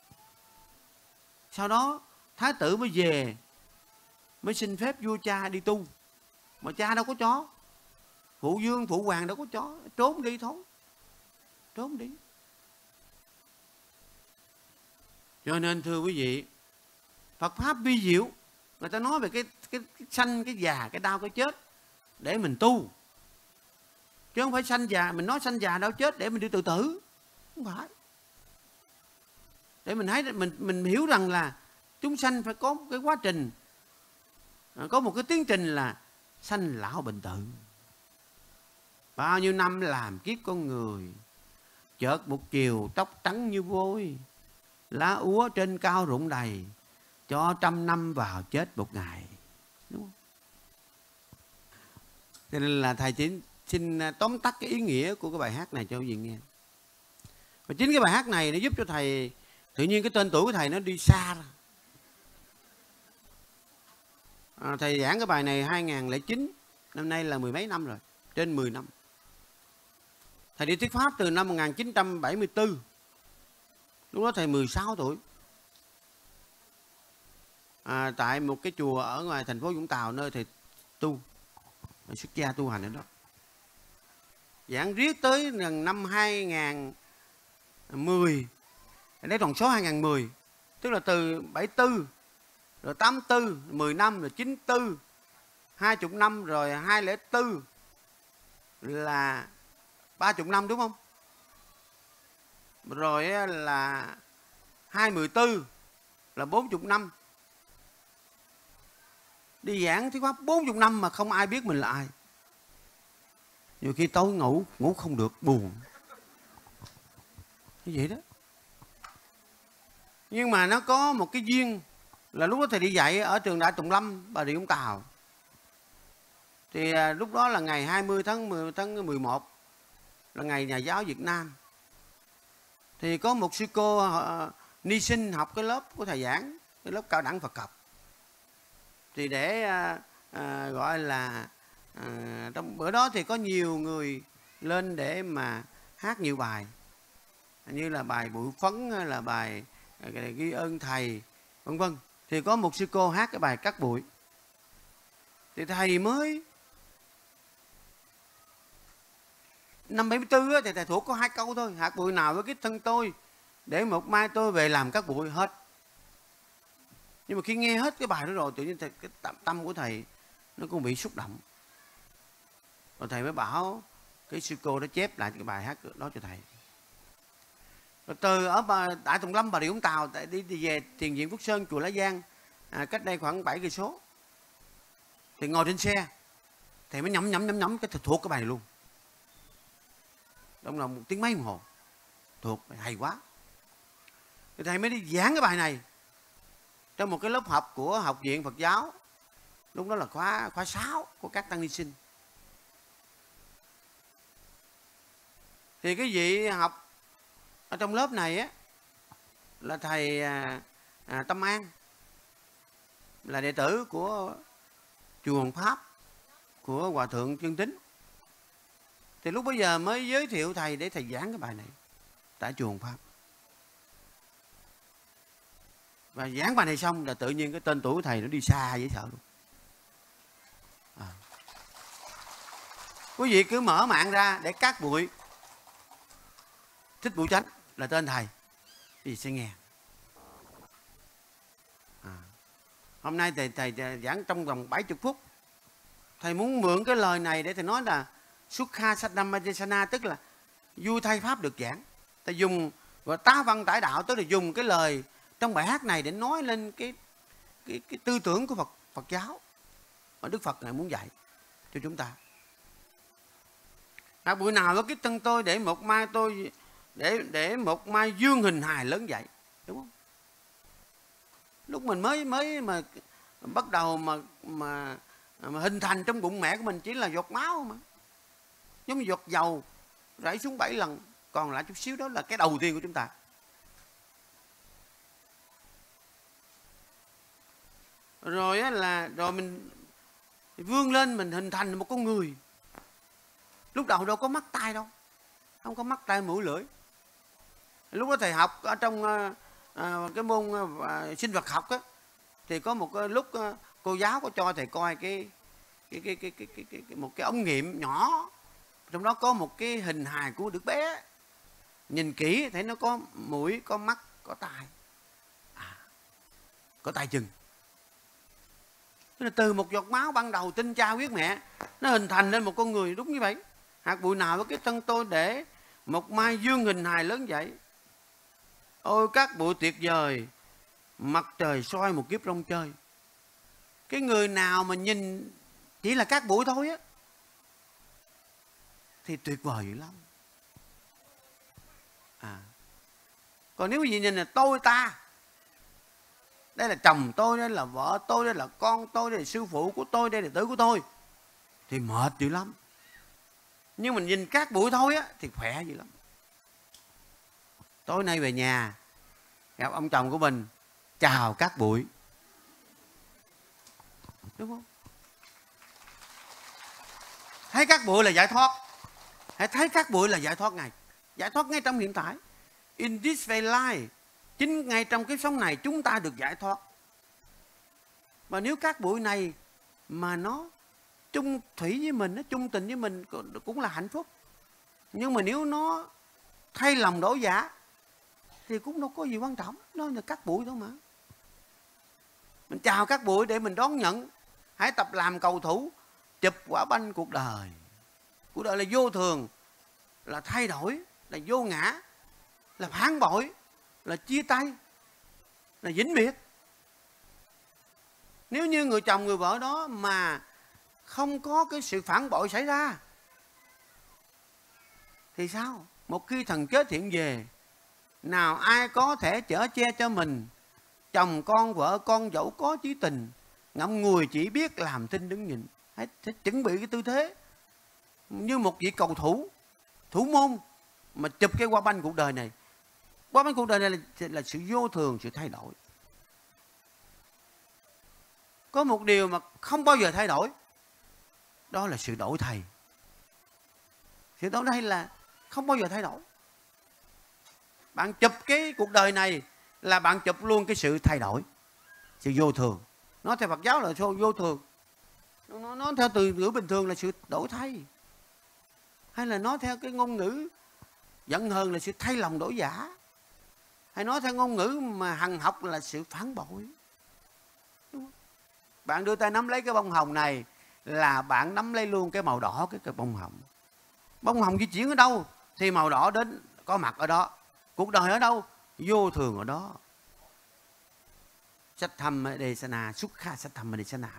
Sau đó thái tử mới về, mới xin phép vua cha đi tu. Mà cha đâu có cho, phụ vương phụ hoàng đâu có cho, trốn đi thôi, trốn đi. Cho nên thưa quý vị, Phật pháp vi diệu, người ta nói về cái sanh, cái già, cái đau, cái chết để mình tu, chứ không phải sanh già. Mình nói sanh già đau chết để mình đi tự tử, không phải. Để mình thấy, mình hiểu rằng là chúng sanh phải có một cái quá trình, có một cái tiến trình là sanh lão bệnh tử. Bao nhiêu năm làm kiếp con người, chợt một chiều tóc trắng như vôi, lá úa trên cao rụng đầy, cho 100 năm vào chết một ngày. Đúng không? Cho nên là thầy chỉ xin tóm tắt cái ý nghĩa của cái bài hát này cho quý vị nghe. Và chính cái bài hát này nó giúp cho thầy, tự nhiên cái tên tuổi của thầy nó đi xa ra. Thầy giảng cái bài này 2009, năm nay là mười mấy năm rồi, trên 10 năm. Thầy đi thuyết pháp từ năm 1974. Lúc đó thầy 16 tuổi. Tại một cái chùa ở ngoài thành phố Vũng Tàu, nơi thầy tu, xuất gia tu hành ở đó. Giảng riết tới năm 2010, lấy toàn số 2010, tức là từ 74, rồi 84, 10 năm, rồi 94, 20 năm, rồi 2004 là 30 năm, đúng không? Rồi là 2014 là 40 năm. Đi giảng thuyết pháp 40 năm mà không ai biết mình là ai. Nhiều khi tối ngủ không được, buồn. Như vậy đó. Nhưng mà nó có một cái duyên là lúc đó thầy đi dạy ở trường Đại Tùng Lâm, Bà Rịa Vũng Tàu. Thì lúc đó là ngày 20 tháng 11 là ngày Nhà giáo Việt Nam. Thì có một sư cô ni sinh học cái lớp của thầy giảng, cái lớp cao đẳng Phật học. Thì để gọi là trong bữa đó thì có nhiều người lên để mà hát nhiều bài, như là bài Bụi Phấn, là bài Ghi Ơn Thầy, vân vân. Thì có một sư cô hát cái bài Cát Bụi. Thì thầy mới năm 74 thì thầy thuộc có 2 câu thôi: hạt bụi nào với cái thân tôi, để một mai tôi về làm cát bụi, hết. Nhưng mà khi nghe hết cái bài đó rồi, tự nhiên cái tâm của thầy nó cũng bị xúc động. Rồi thầy mới bảo cái sư cô đó chép lại cái bài hát đó cho thầy. Rồi từ ở Đại Tùng Lâm, Bà Rịa Vũng Tàu, đi về Thiền viện Phúc Sơn, chùa Lá Giang, cách đây khoảng 7 cây số. Thì ngồi trên xe, thầy mới nhẩm cái thuộc cái bài này luôn. Trong lòng 1 tiếng mấy đồng hồ, thuộc, hay quá. Thì thầy mới đi giảng cái bài này trong một cái lớp học của Học viện Phật giáo. Lúc đó là khóa 6 của các tăng ni sinh. Thì cái vị học ở trong lớp này á là thầy Tâm An, là đệ tử của chùa Hoàng Pháp của Hòa Thượng Chương Tín. Thì lúc bấy giờ mới giới thiệu thầy để thầy giảng cái bài này tại chùa Hoàng Pháp. Và giảng bài này xong là tự nhiên cái tên tuổi của thầy nó đi xa dễ sợ luôn. Quý vị cứ mở mạng ra để Cát Bụi, Thích Bụi Chánh là tên thầy, thì sẽ nghe. Hôm nay thầy giảng trong vòng 70 phút. Thầy muốn mượn cái lời này để thầy nói là Sukha Saddhamajasana, tức là vui thay pháp được giảng. Thầy dùng và tá văn tải đạo, tức là dùng cái lời trong bài hát này để nói lên cái tư tưởng của Phật giáo mà Đức Phật này muốn dạy cho chúng ta. Hạt bụi nào với cái thân tôi, để một mai tôi để một mai dương hình hài lớn dậy, đúng không? Lúc mình mới mà bắt đầu mà hình thành trong bụng mẹ của mình chỉ là giọt máu mà, giống như giọt dầu rải xuống 7 lần, còn lại chút xíu đó là cái đầu tiên của chúng ta. Rồi mình vươn lên, mình hình thành một con người. Lúc đầu đâu có mắt tai đâu, không có mắt tai mũi lưỡi. Lúc đó thầy học ở trong cái môn sinh vật học á, thì có một cái lúc cô giáo có cho thầy coi một cái ống nghiệm nhỏ, trong đó có một cái hình hài của đứa bé. Nhìn kỹ thấy nó có mũi, có mắt, có tai. có tay chân. Tức là từ một giọt máu ban đầu tinh cha huyết mẹ, nó hình thành nên một con người đúng như vậy. Hạt bụi nào với cái thân tôi để một mai dương hình hài lớn vậy. Ôi các bụi tuyệt vời, mặt trời soi một kiếp rong chơi. Cái người nào mà nhìn chỉ là các bụi thôi á thì tuyệt vời dữ lắm. Còn nếu gì nhìn là tôi ta, đây là chồng tôi, đây là vợ tôi, đây là con tôi, đây là sư phụ của tôi, đây là tử của tôi, thì mệt dữ lắm. Nhưng mình nhìn các bụi thôi á thì khỏe dữ lắm. Tối nay về nhà gặp ông chồng của mình, chào các bụi, đúng không? Thấy các bụi là giải thoát. Hãy thấy các bụi là giải thoát ngay. Giải thoát ngay trong hiện tại. In this very life. Chính ngay trong cái sống này chúng ta được giải thoát. Và nếu các bụi này mà nó chung thủy với mình, nó chung tình với mình cũng là hạnh phúc. Nhưng mà nếu nó thay lòng đổi dạ thì cũng đâu có gì quan trọng. Nó là các bụi thôi mà. Mình chào các bụi để mình đón nhận. Hãy tập làm cầu thủ, chụp quả banh cuộc đời. Cuộc đời là vô thường, là thay đổi, là vô ngã, là phản bội, là chia tay, là vĩnh biệt. Nếu như người chồng người vợ đó mà không có cái sự phản bội xảy ra thì sao? Một khi thần chết hiện về, nào ai có thể chở che cho mình? Chồng con, vợ con dẫu có chí tình, ngậm ngùi chỉ biết làm thinh đứng nhìn. Hãy chuẩn bị cái tư thế như một vị cầu thủ, thủ môn mà chụp cái quả banh cuộc đời này. Quả banh cuộc đời này là sự vô thường, sự thay đổi. Có một điều mà không bao giờ thay đổi, đó là sự đổi thay. Sự đổi thay là không bao giờ thay đổi. Bạn chụp cái cuộc đời này là bạn chụp luôn cái sự thay đổi, sự vô thường. Nó theo Phật giáo là vô thường. Nó theo từ ngữ bình thường là sự đổi thay. Hay là nói theo cái ngôn ngữ giận hờn là sự thay lòng đổi dạ. Hay nói theo ngôn ngữ mà hằng học là sự phản bội. Bạn đưa tay nắm lấy cái bông hồng này là bạn nắm lấy luôn cái màu đỏ cái bông hồng. Bông hồng di chuyển ở đâu thì màu đỏ đến có mặt ở đó. Cuộc đời ở đâu? Vô thường ở đó. Sách thăm đề sana, xuất kha sách thăm đề sana.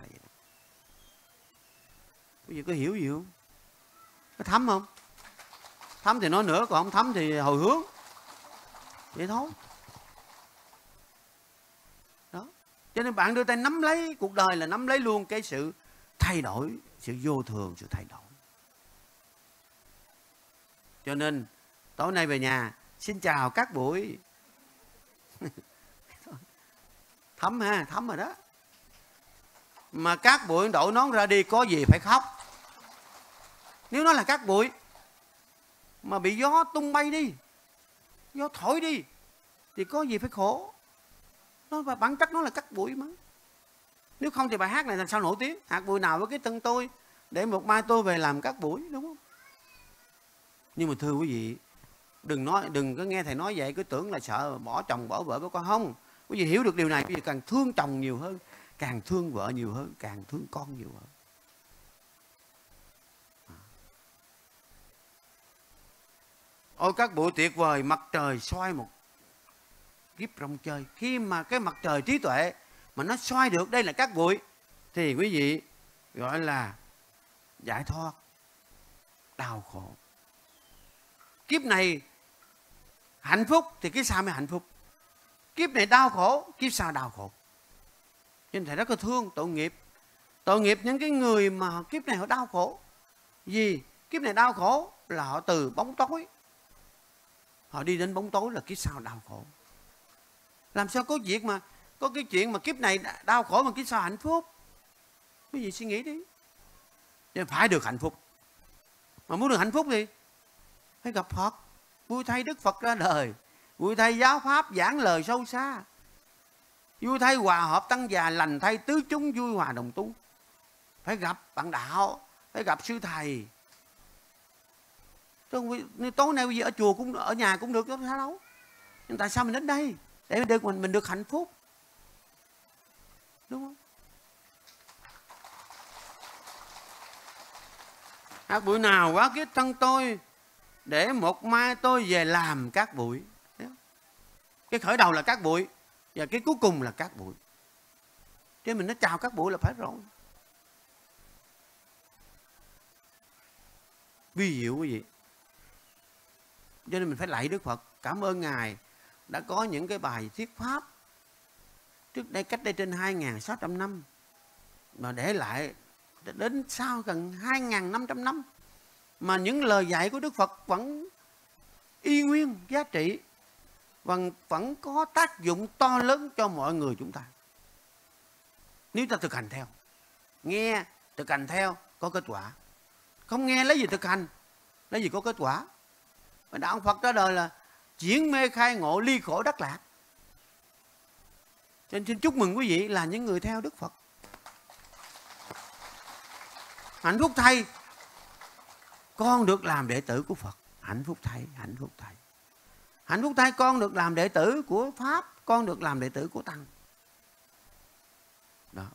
Bây giờ có hiểu gì không? Có thấm không? Thấm thì nói nữa, còn không thấm thì hồi hướng. Vậy thôi. Đó. Cho nên bạn đưa tay nắm lấy cuộc đời là nắm lấy luôn cái sự thay đổi, sự vô thường, sự thay đổi. Cho nên tối nay về nhà, xin chào các bụi. Thấm ha, thấm rồi đó. Mà các bụi đội nón ra đi có gì phải khóc. Nếu nó là các bụi mà bị gió tung bay đi, gió thổi đi, thì có gì phải khổ. Nó bản chất nó là các bụi mà. Nếu không thì bài hát này làm sao nổi tiếng? Hạt bụi nào với cái thân tôi để một mai tôi về làm các bụi, đúng không? Nhưng mà thưa quý vị, đừng có nghe thầy nói vậy cứ tưởng là sợ bỏ chồng bỏ vợ bỏ con. Không. Quý vị hiểu được điều này, quý vị càng thương chồng nhiều hơn, càng thương vợ nhiều hơn, càng thương con nhiều hơn. Ôi các bụi tuyệt vời, mặt trời soi một kiếp rong chơi. Khi mà cái mặt trời trí tuệ mà nó soi được đây là các bụi thì quý vị gọi là giải thoát đau khổ. Kiếp này hạnh phúc thì kiếp sau mới hạnh phúc. Kiếp này đau khổ, kiếp sau đau khổ. Cho nên thầy rất là thương tội nghiệp. Tội nghiệp những cái người mà kiếp này họ đau khổ. Vì kiếp này đau khổ là họ từ bóng tối, họ đi đến bóng tối là kiếp sau đau khổ. Làm sao có việc mà có cái chuyện mà kiếp này đau khổ mà kiếp sau hạnh phúc? Quý vị suy nghĩ đi. Nên phải được hạnh phúc. Mà muốn được hạnh phúc thì phải gặp Phật. Vui thay Đức Phật ra đời, vui thay giáo pháp giảng lời sâu xa, vui thay hòa hợp tăng già, lành thay tứ chúng vui hòa đồng tu. Phải gặp bạn đạo, phải gặp sư thầy. Tối nay bây giờ ở chùa cũng ở nhà cũng được, đâu sao đâu. Nhưng tại sao mình đến đây? Để mình được hạnh phúc. Đúng không? Các bụi nào quá kiếp thân tôi, để một mai tôi về làm các bụi. Cái khởi đầu là các bụi, và cái cuối cùng là các bụi. Chứ mình nói chào các bụi là phải rồi. Vi diệu quý vị. Cho nên mình phải lạy Đức Phật, cảm ơn Ngài đã có những cái bài thuyết pháp trước đây, cách đây trên 2.600 năm, mà để lại đến sau gần 2.500 năm, mà những lời dạy của Đức Phật vẫn y nguyên giá trị, vẫn có tác dụng to lớn cho mọi người chúng ta. Nếu ta thực hành theo, nghe, thực hành theo, có kết quả. Không nghe lấy gì thực hành, lấy gì có kết quả. Và đạo Phật ra đời là chuyển mê khai ngộ, ly khổ đắc lạc. Cho nên xin chúc mừng quý vị là những người theo Đức Phật. Hạnh phúc thay, con được làm đệ tử của Phật. Hạnh phúc thay, hạnh phúc thay. Hạnh phúc thay, con được làm đệ tử của Pháp, con được làm đệ tử của Tăng. Đó.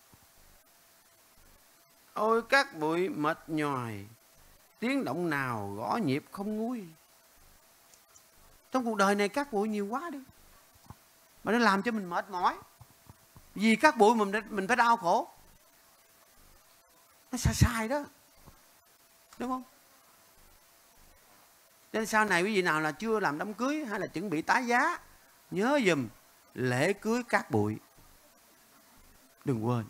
Ôi các bụi mệt nhòi, tiếng động nào gõ nhịp không nguôi. Trong cuộc đời này các bụi nhiều quá đi, mà nó làm cho mình mệt mỏi. Vì các bụi mình phải đau khổ. Nó sai đó, đúng không? Nên sau này quý vị nào là chưa làm đám cưới hay là chuẩn bị tái giá, nhớ dùm lễ cưới các bụi, đừng quên.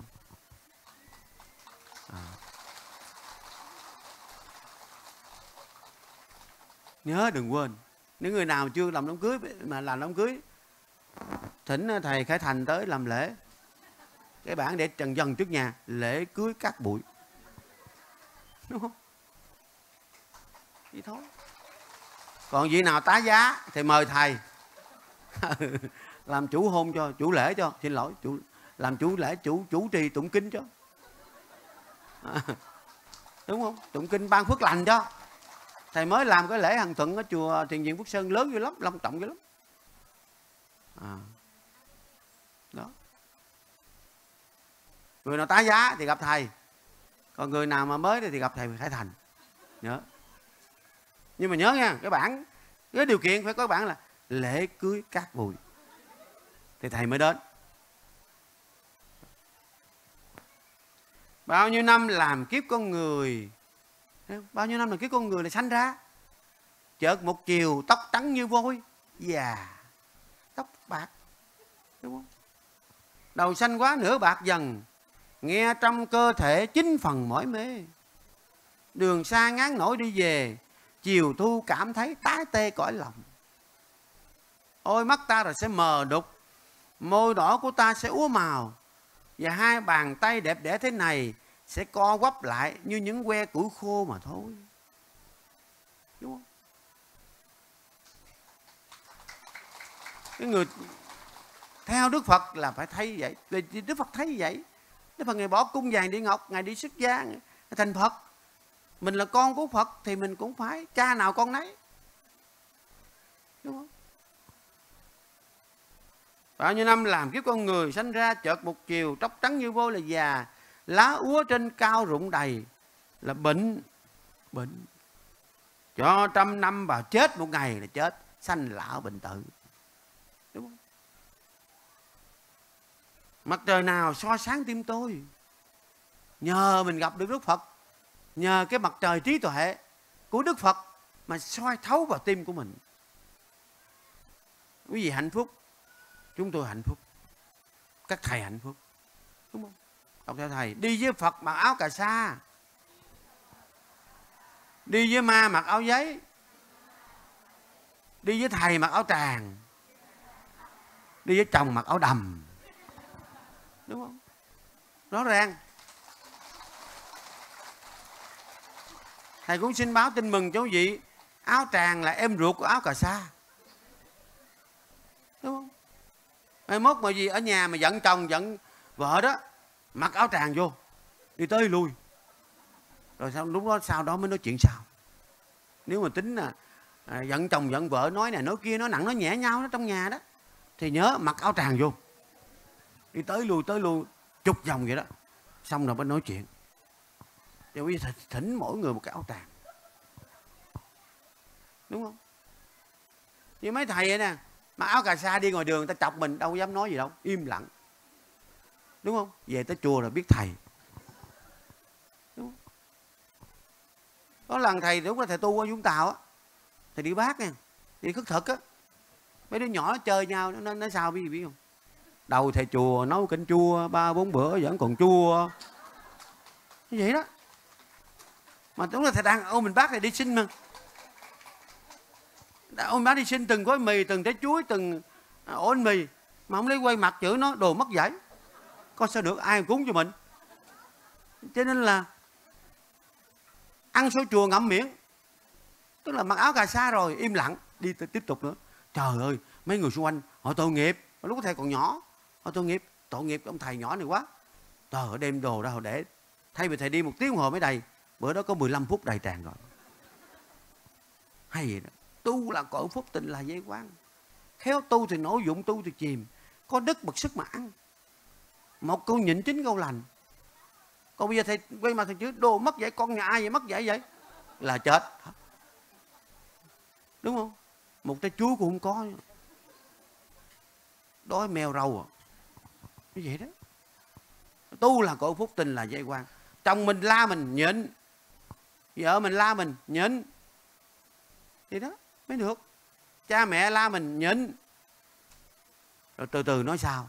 Nhớ đừng quên. Nếu người nào chưa làm đám cưới mà làm đám cưới, thỉnh thầy Khải Thành tới làm lễ, cái bảng để trần dần trước nhà, lễ cưới các bụi, đúng không? Vậy thôi. Còn vị nào tái giá thì mời thầy làm chủ hôn cho, chủ lễ cho, xin lỗi, làm chủ lễ, chủ trì tụng kinh cho. Đúng không? Tụng kinh ban phước lành cho. Thầy mới làm cái lễ Hằng Thuận ở chùa Thiền Viện Phước Sơn lớn dữ lắm, long trọng dữ lắm. Đó. Người nào tái giá thì gặp thầy, còn người nào mà mới thì gặp thầy Khải Thành. Nhớ. Nhưng mà nhớ nha, cái điều kiện phải có bản là lễ cưới các bụi thì thầy mới đến. Bao nhiêu năm làm kiếp con người, bao nhiêu năm làm kiếp con người là sanh ra, chợt một chiều tóc trắng như vôi, già, tóc bạc, đúng không? Đầu xanh quá nửa bạc dần, nghe trong cơ thể 9 phần mỏi mê. Đường xa ngán nổi đi về, chiều thu cảm thấy tái tê cõi lòng. Ôi mắt ta rồi sẽ mờ đục, môi đỏ của ta sẽ úa màu, và hai bàn tay đẹp đẽ thế này sẽ co quắp lại như những que củi khô mà thôi. Đúng không? Cái người theo Đức Phật là phải thấy vậy. Vì Đức Phật thấy vậy. Đức Phật Ngài bỏ cung vàng địa ngọc, Ngài đi xuất gia, Ngài thành Phật. Mình là con của Phật thì mình cũng phải cha nào con nấy. Đúng không? Bao nhiêu năm làm kiếp con người, sanh ra chợt một chiều tóc trắng như vôi là già, lá úa trên cao rụng đầy là bệnh. Cho 100 năm vào chết một ngày là chết, sanh lão bệnh tử. Đúng không? Mặt trời nào soi sáng tim tôi? Nhờ mình gặp được Đức Phật, nhờ cái mặt trời trí tuệ của Đức Phật mà soi thấu vào tim của mình. Quý vị hạnh phúc, chúng tôi hạnh phúc, các thầy hạnh phúc, đúng không? Đọc theo thầy, đi với Phật mặc áo cà sa, đi với ma mặc áo giấy, đi với thầy mặc áo tràng, đi với chồng mặc áo đầm. Đúng không? Rõ ràng. Thầy cũng xin báo tin mừng cho quý vị, áo tràng là em ruột của áo cà sa. Đúng không? Mai mốt mà gì ở nhà mà giận chồng giận vợ đó, mặc áo tràng vô, đi tới lui, rồi lúc đó sau đó mới nói chuyện sao. Nếu mà tính là giận chồng giận vợ, nói này nói kia, nói nặng nói nhẹ nhau đó trong nhà đó, thì nhớ mặc áo tràng vô, đi tới lui chục vòng vậy đó, xong rồi mới nói chuyện. Rồi bây giờ thỉnh mỗi người một cái áo tràng, đúng không? Như mấy thầy vậy nè, mặc áo cà sa đi ngoài đường người ta chọc mình đâu dám nói gì đâu, im lặng, đúng không? Về tới chùa rồi biết thầy, đúng không? Có lần thầy đúng là thầy tu ở Vũng Tàu á, thầy đi Bác nha, đi khất thực á, mấy đứa nhỏ chơi nhau nó sao biết không? Đầu thầy chùa nấu canh chua 3-4 bữa vẫn còn chua như vậy đó. Mà đúng là thầy đang ôm mình Bác này đi xin mà, ôm bác đi xin từng gói mì, từng trái chuối, từng ổ bánh mì, mà không lấy quay mặt chửi nó đồ mất dạy. Có sao được, ai cúng cho mình. Cho nên là ăn số chùa ngậm miệng, tức là mặc áo cà sa rồi im lặng đi tiếp tục nữa. Trời ơi, mấy người xung quanh họ tội nghiệp, lúc thầy còn nhỏ họ tội nghiệp ông thầy nhỏ này quá. Trời ơi, đem đồ ra họ để, thay vì thầy đi 1 tiếng đồng hồ mới đầy, bữa đó có 15 phút đầy tràn rồi. Hay vậy đó. Tu là cội phúc, tịnh là dây quang. Khéo tu thì nổi dụng, tu thì chìm. Có đức bậc sức mà ăn. Một câu nhịn 9 câu lành. Còn bây giờ thầy quay mặt thầy chứ đồ mất dạy, con nhà ai vậy mất dạy vậy là chết, đúng không? Một trái chuối cũng không có, đói mèo râu à. Như vậy đó. Tu là cội phúc, tình là dây quang. Chồng mình la mình nhịn, vợ mình la mình nhịn, vậy đó mới được. Cha mẹ la mình nhịn, rồi từ từ nói sao.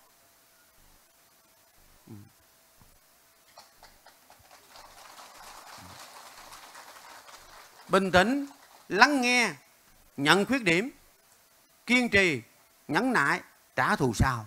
Bình tĩnh, lắng nghe, nhận khuyết điểm, kiên trì, nhẫn nại, trả thù sau.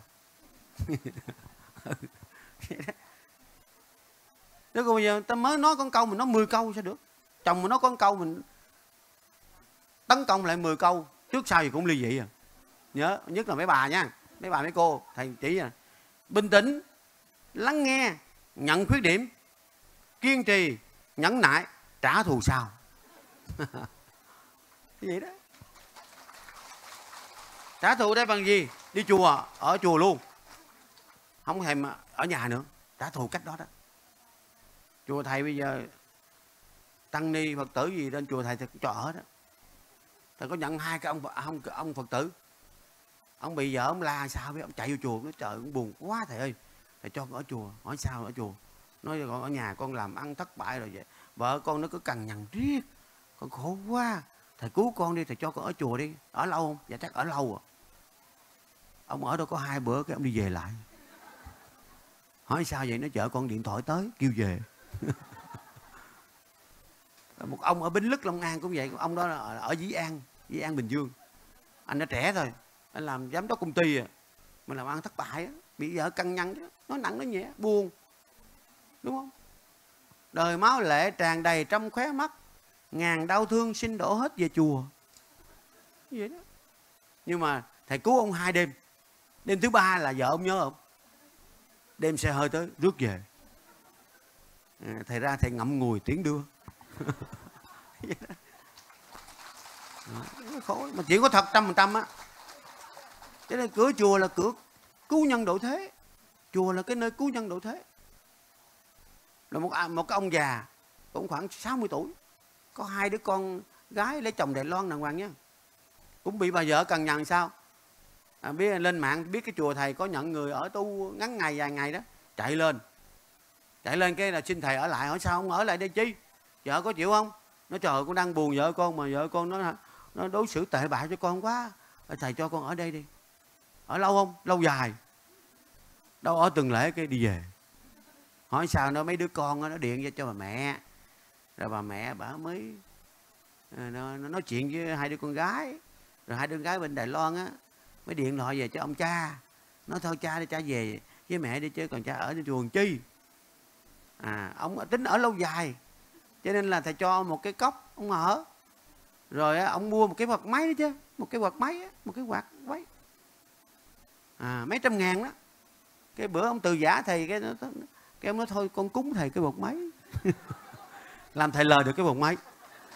Thế còn bây giờ ta mới nói con câu mình nói 10 câu sao được. Chồng mình nói con câu mình tấn công lại 10 câu, trước sau gì cũng ly dị à. Nhớ, nhất là mấy bà nha, mấy bà mấy cô, thầy chỉ à. Bình tĩnh, lắng nghe, nhận khuyết điểm, kiên trì, nhẫn nại, trả thù sau. Vậy đó. Trả thù đây bằng gì? Đi chùa, ở chùa luôn, không thèm ở nhà nữa. Trả thù cách đó đó. Chùa thầy bây giờ tăng ni Phật tử gì lên chùa thầy cho ở đó. Thầy có nhận 2 cái ông Phật tử, ông bị vợ ông la sao biết, ông chạy vô chùa, nói trời cũng buồn quá thầy ơi, thầy cho con ở chùa. Hỏi sao ở chùa? Nói con ở nhà con làm ăn thất bại rồi vậy, vợ con nó cứ cằn nhằn riết, con khổ quá, thầy cứu con đi, thầy cho con ở chùa đi. Ở lâu không? Dạ chắc ở lâu à. Ông ở đâu có 2 bữa cái ông đi về lại. Hỏi sao vậy? Nó chở con điện thoại tới kêu về. Một ông ở Bến Lức Long An cũng vậy. Ông đó là ở Dĩ An Bình Dương. Anh nó trẻ thôi, anh làm giám đốc công ty à, mà làm ăn thất bại á, bị vợ căng nhăn chứ, nói nặng nói nhẹ, buồn, đúng không? Đời máu lệ tràn đầy trong khóe mắt, ngàn đau thương xin đổ hết về chùa. Như vậy đó. Nhưng mà thầy cứu ông 2 đêm. Đêm thứ 3 là vợ ông nhớ không? Đem xe hơi tới rước về. Thầy ra thầy ngậm ngùi tiếng đưa. Nó khổ, mà chỉ có thật 100% á. Cho nên cửa chùa là cửa cứu nhân độ thế. Chùa là cái nơi cứu nhân độ thế. Là một cái ông già cũng khoảng 60 tuổi, có 2 đứa con gái lấy chồng Đài Loan đàng hoàng nhá, cũng bị bà vợ cằn nhằn sao. Biết lên mạng biết cái chùa thầy có nhận người ở tu ngắn ngày vài ngày đó, chạy lên cái là xin thầy ở lại. Hỏi sao không ở lại đây chi, vợ có chịu không? Nói trời con đang buồn vợ con, mà vợ con nó đối xử tệ bại cho con quá, thầy cho con ở đây đi. Ở lâu không? Lâu dài, đâu ở tuần lễ cái đi về. Hỏi sao? Nó mấy đứa con nó điện ra cho bà mẹ, rồi bà mẹ bà mới nó nói chuyện với 2 đứa con gái, rồi 2 đứa con gái bên Đài Loan á mới điện thoại về cho ông cha, nói thôi cha đi, cha về với mẹ đi chứ còn cha ở trên chùa làm chi. Ông tính ở lâu dài, cho nên là thầy cho một cái cốc ông ở, rồi ông mua một cái quạt máy đó chứ, một cái quạt máy mấy trăm ngàn đó. Cái bữa ông từ giả thầy cái ông nói thôi con cúng thầy cái quạt máy. Làm thầy lời được cái quạt máy.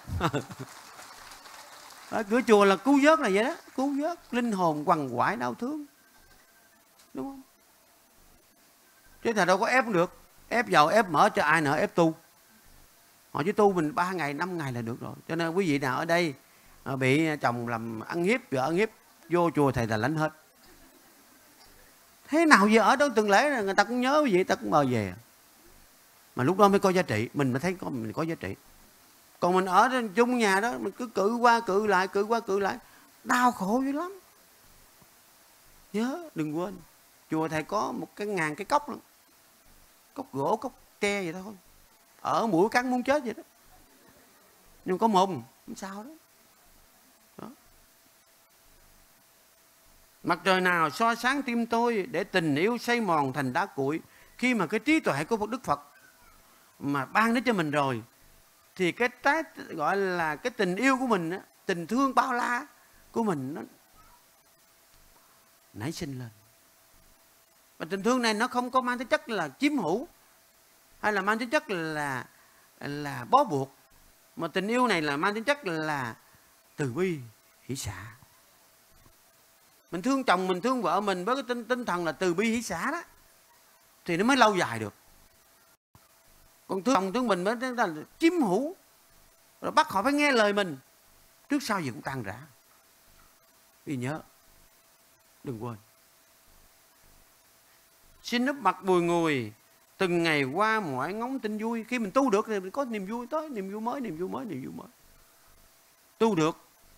Cửa chùa là cứu vớt là vậy đó, cứu vớt linh hồn quằn quại đau thương, đúng không? Chứ thà đâu có ép được. Ép giàu ép mở cho ai nữa ép tu. Họ chỉ tu mình 3 ngày 5 ngày là được rồi. Cho nên quý vị nào ở đây bị chồng làm ăn hiếp, vợ ăn hiếp, vô chùa thầy là lãnh hết. Thế nào giờ ở đó từng lễ người ta cũng nhớ quý vị, ta cũng mời về. Mà lúc đó mới có giá trị, mình mới thấy mình có giá trị. Còn mình ở chung nhà đó, mình cứ cự qua cự lại, cự qua cự lại, đau khổ dữ lắm. Nhớ đừng quên, chùa thầy có 1.000 cái cốc lắm. Cốc gỗ, cốc tre vậy thôi. Ở mũi cắn muốn chết vậy đó. Nhưng có mùng, không sao đó. Mặt trời nào soi sáng tim tôi để tình yêu xây mòn thành đá cuội. Khi mà cái trí tuệ của Đức Phật mà ban đến cho mình rồi, thì cái trái gọi là cái tình yêu của mình, tình thương bao la của mình nó nảy sinh lên. Và tình thương này nó không có mang tính chất là chiếm hữu hay là mang tính chất là bó buộc, mà tình yêu này là mang tính chất là từ bi hỷ xả. Mình thương chồng, mình thương vợ mình với cái tinh thần là từ bi hỷ xả đó, thì nó mới lâu dài được. Còn thương chồng thương mình mới là chiếm hữu, rồi bắt họ phải nghe lời mình, trước sau gì cũng tan rã. Vì nhớ, đừng quên. Xin núp mặt bùi ngùi, từng ngày qua mỏi ngóng tin vui. Khi mình tu được thì mình có niềm vui, tới niềm vui mới, niềm vui mới, niềm vui mới. Tu được.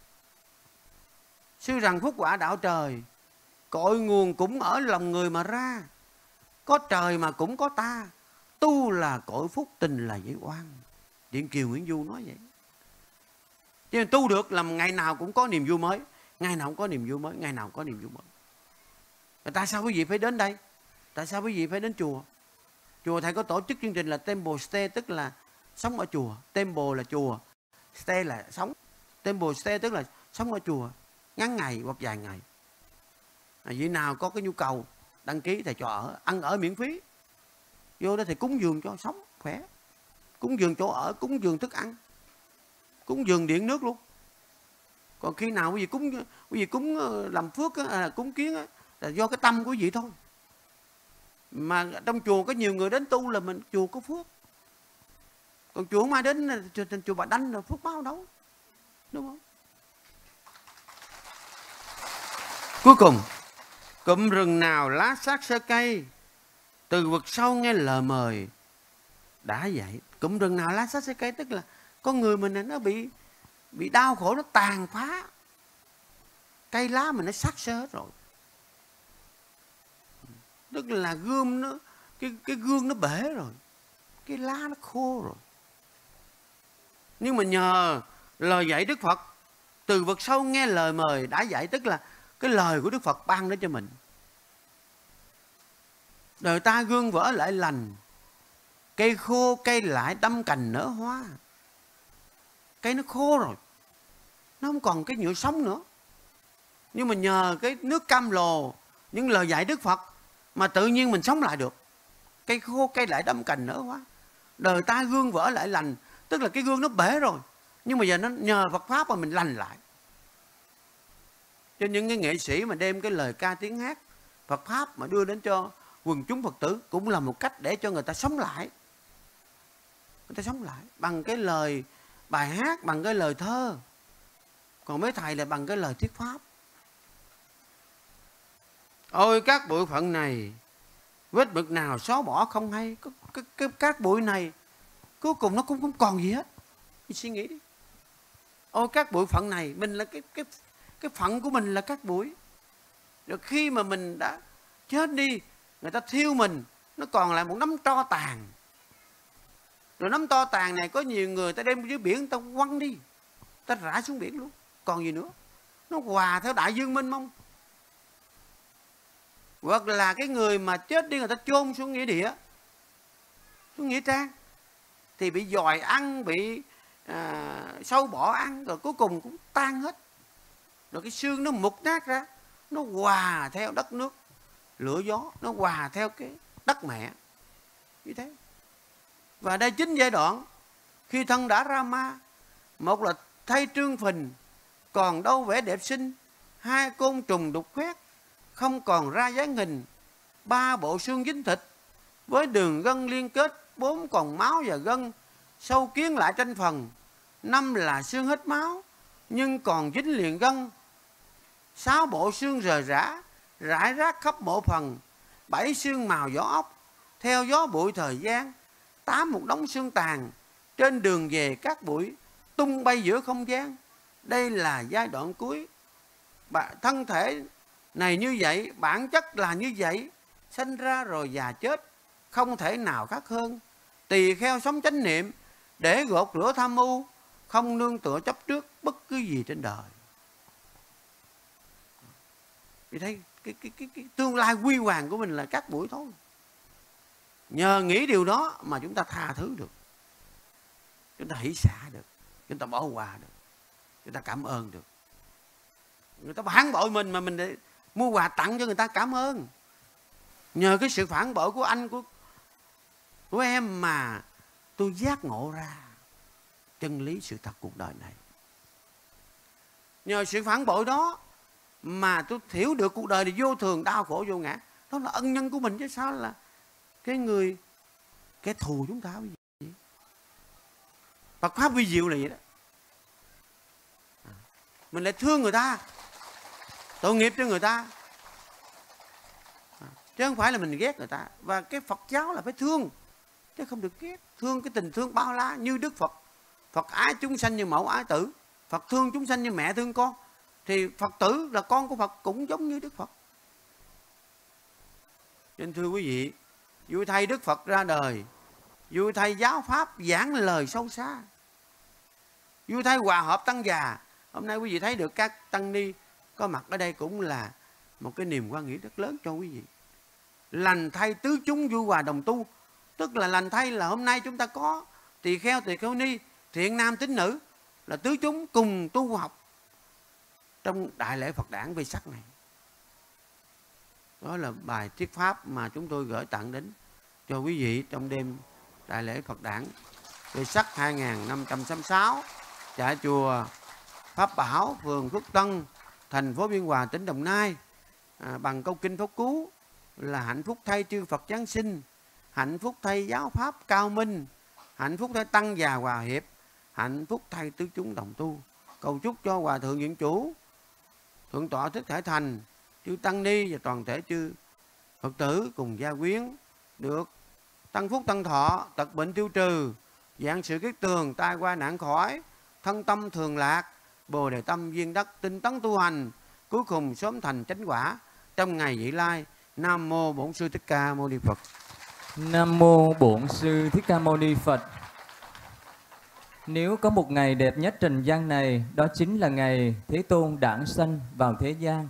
Sư rằng phúc quả đạo trời, cội nguồn cũng ở lòng người mà ra. Có trời mà cũng có ta, tu là cội phúc, tình là dễ oan. Điện Kiều Nguyễn Du nói vậy. Cho nên tu được là ngày nào cũng có niềm vui mới, ngày nào cũng có niềm vui mới, ngày nào cũng có niềm vui mới. Và tại sao quý vị phải đến đây? Tại sao quý vị phải đến chùa? Chùa thầy có tổ chức chương trình là Temple Stay, tức là sống ở chùa. Temple là chùa, Stay là sống. Temple Stay tức là sống ở chùa ngắn ngày hoặc dài ngày. Vị nào có cái nhu cầu đăng ký thầy cho ở, ăn ở miễn phí. Vô đó thầy cúng dường cho sống khỏe, cúng dường chỗ ở, cúng dường thức ăn, cúng dường điện nước luôn. Còn khi nào quý vị cúng làm phước cúng kiến là do cái tâm của quý vị thôi. Mà trong chùa có nhiều người đến tu là mình chùa có phước. Còn chùa không ai đến, chùa Bà Đanh là phước báo đâu, đúng không? Cuối cùng, cụm rừng nào lá xác sơ cây, từ vực sâu nghe lời mời đã dạy. Cụm rừng nào lá xác sơ cây tức là con người mình này nó bị đau khổ, nó tàn phá, cây lá mình nó xác sơ hết rồi. Tức là gươm nó cái gương nó bể rồi, cái lá nó khô rồi. Nhưng mà nhờ lời dạy Đức Phật, từ vực sâu nghe lời mời đã dạy, tức là cái lời của Đức Phật ban đến cho mình. Đời ta gương vỡ lại lành, cây khô cây lại đâm cành nở hoa. Cây nó khô rồi, nó không còn cái nhựa sống nữa. Nhưng mà nhờ cái nước cam lồ, những lời dạy Đức Phật mà tự nhiên mình sống lại được. Cây khô cây lại đâm cành nở hoa. Đời ta gương vỡ lại lành, tức là cái gương nó bể rồi, nhưng mà giờ nó nhờ Phật Pháp mà mình lành lại. Cho những cái nghệ sĩ mà đem cái lời ca tiếng hát Phật Pháp mà đưa đến cho quần chúng Phật tử cũng là một cách để cho người ta sống lại. Người ta sống lại bằng cái lời bài hát, bằng cái lời thơ. Còn mấy thầy là bằng cái lời thuyết pháp. Ôi các bụi phận này, vết mực nào xóa bỏ không hay. Các bụi này cuối cùng nó cũng không còn gì hết. Mình suy nghĩ đi. Ôi các bụi phận này, mình là cái phận của mình là các bụi. Rồi khi mà mình đã chết đi, người ta thiêu mình, nó còn lại một nắm tro tàn. Rồi nắm tro tàn này có nhiều người ta đem dưới biển, ta quăng đi, ta rã xuống biển luôn. Còn gì nữa? Nó hòa theo đại dương mênh mông. Hoặc là cái người mà chết đi, người ta chôn xuống nghĩa địa, xuống nghĩa trang, thì bị dòi ăn, bị sâu bọ ăn, rồi cuối cùng cũng tan hết. Rồi cái xương nó mục nát ra, nó hòa theo đất nước, lửa gió, nó hòa theo cái đất mẹ như thế. Và đây chính giai đoạn khi thân đã ra ma. Một là thay trương phình, còn đâu vẻ đẹp xinh. Hai côn trùng đục khoét, không còn ra dáng hình. Ba bộ xương dính thịt, với đường gân liên kết, 4 còn máu và gân, sâu kiến lại tranh phần, 5 là xương hết máu nhưng còn dính liền gân, 6 bộ xương rời rã rải rác khắp bộ phần, 7 xương màu vỏ ốc theo gió bụi thời gian, 8 một đống xương tàn trên đường về cát bụi tung bay giữa không gian. Đây là giai đoạn cuối. Thân thể này như vậy, bản chất là như vậy, sanh ra rồi già chết, không thể nào khác hơn. Tỳ kheo sống chánh niệm để gột rửa tham ưu, không nương tựa chấp trước bất cứ gì trên đời. Thì thấy cái tương lai huy hoàng của mình là cát bụi thôi. Nhờ nghĩ điều đó mà chúng ta tha thứ được, chúng ta hỷ xả được, chúng ta bỏ qua được, chúng ta cảm ơn được. Người ta phản bội mình mà mình để mua quà tặng cho người ta cảm ơn. Nhờ cái sự phản bội của anh, của em mà tôi giác ngộ ra chân lý sự thật cuộc đời này. Nhờ sự phản bội đó mà tôi hiểu được cuộc đời này vô thường, đau khổ, vô ngã. Đó là ân nhân của mình chứ sao là cái người kẻ thù chúng ta cái gì. Phật pháp vi diệu là vậy đó. Mình lại thương người ta, tội nghiệp cho người ta, chứ không phải là mình ghét người ta. Và cái Phật giáo là phải thương chứ không được ghét. Thương cái tình thương bao la như Đức Phật. Phật ái chúng sanh như mẫu ái tử, Phật thương chúng sanh như mẹ thương con. Thì Phật tử là con của Phật cũng giống như Đức Phật. Nên thưa quý vị, vui thay Đức Phật ra đời, vui thay giáo pháp giảng lời sâu xa, vui thay hòa hợp tăng già. Hôm nay quý vị thấy được các tăng ni có mặt ở đây cũng là một cái niềm quan nghĩ rất lớn cho quý vị. Lành thay tứ chúng vui hòa đồng tu. Tức là lành thay là hôm nay chúng ta có tỳ kheo ni, thiện nam tín nữ, là tứ chúng cùng tu học trong đại lễ Phật đản Vê Sắc này. Đó là bài thuyết pháp mà chúng tôi gửi tặng đến cho quý vị trong đêm đại lễ Phật đản Vê Sắc 2566 tại chùa Pháp Bảo, phường Phước Tân, thành phố Biên Hòa, tỉnh Đồng Nai. Bằng câu kinh Pháp Cú là hạnh phúc thay chư Phật Giáng sinh, hạnh phúc thay giáo pháp cao minh, hạnh phúc thay tăng già hòa hiệp, hạnh phúc thay tứ chúng đồng tu. Cầu chúc cho Hòa Thượng Viện Chủ, Thượng tọa Thích Khải Thành, chư tăng ni và toàn thể chư Phật tử cùng gia quyến được tăng phúc tăng thọ, tật bệnh tiêu trừ, vạn sự kiết tường, tai qua nạn khỏi, thân tâm thường lạc, bồ đề tâm viên đắc, tinh tấn tu hành, cuối cùng sớm thành chánh quả trong ngày vị lai. Nam mô Bổn Sư Thích Ca Mâu Ni Phật. Nam mô Bổn Sư Thích Ca Mâu Ni Phật. Nếu có một ngày đẹp nhất trần gian này, đó chính là ngày Thế Tôn đản sanh vào thế gian.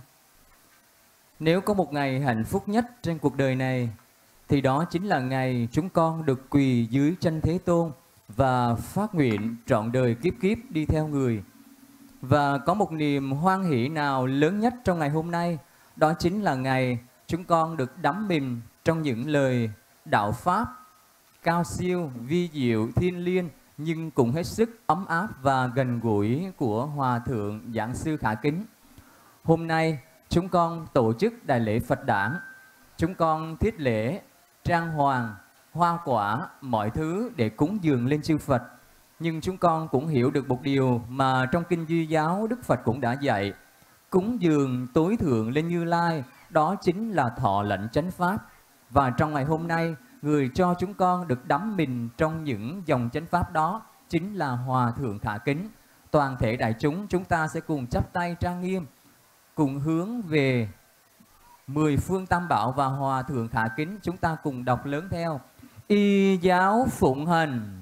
Nếu có một ngày hạnh phúc nhất trên cuộc đời này, thì đó chính là ngày chúng con được quỳ dưới chân Thế Tôn và phát nguyện trọn đời kiếp kiếp đi theo người. Và có một niềm hoan hỷ nào lớn nhất trong ngày hôm nay, đó chính là ngày chúng con được đắm mình trong những lời đạo Pháp cao siêu, vi diệu, thiên liêng, nhưng cũng hết sức ấm áp và gần gũi của Hòa Thượng Giảng Sư Khả Kính. Hôm nay chúng con tổ chức đại lễ Phật đản, chúng con thiết lễ trang hoàng, hoa quả, mọi thứ để cúng dường lên chư Phật. Nhưng chúng con cũng hiểu được một điều mà trong Kinh Duy Giáo Đức Phật cũng đã dạy. Cúng dường tối thượng lên Như Lai, đó chính là thọ lệnh chánh Pháp. Và trong ngày hôm nay, người cho chúng con được đắm mình trong những dòng chánh Pháp đó chính là Hòa Thượng Khả Kính. Toàn thể đại chúng ta sẽ cùng chắp tay trang nghiêm, cùng hướng về 10 phương Tam Bảo và Hòa Thượng Khả Kính. Chúng ta cùng đọc lớn theo: Y giáo phụng hành,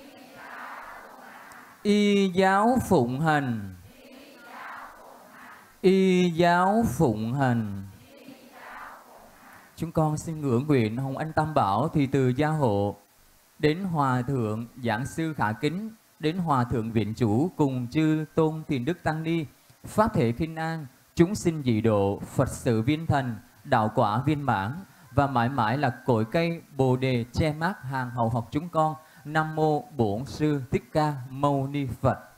y giáo phụng hành, y giáo phụng hành. Chúng con xin ngưỡng nguyện Hồng Ân Tam Bảo thì từ gia hộ đến Hòa Thượng Giảng Sư Khả Kính, đến Hòa Thượng Viện Chủ cùng chư Tôn Thiền Đức Tăng Ni, Pháp thể Kinh An, chúng sinh dị độ, Phật sự viên thành, đạo quả viên mãn, và mãi mãi là cội cây Bồ Đề che mát hàng hậu học chúng con. Nam mô Bổn Sư Thích Ca Mâu Ni Phật.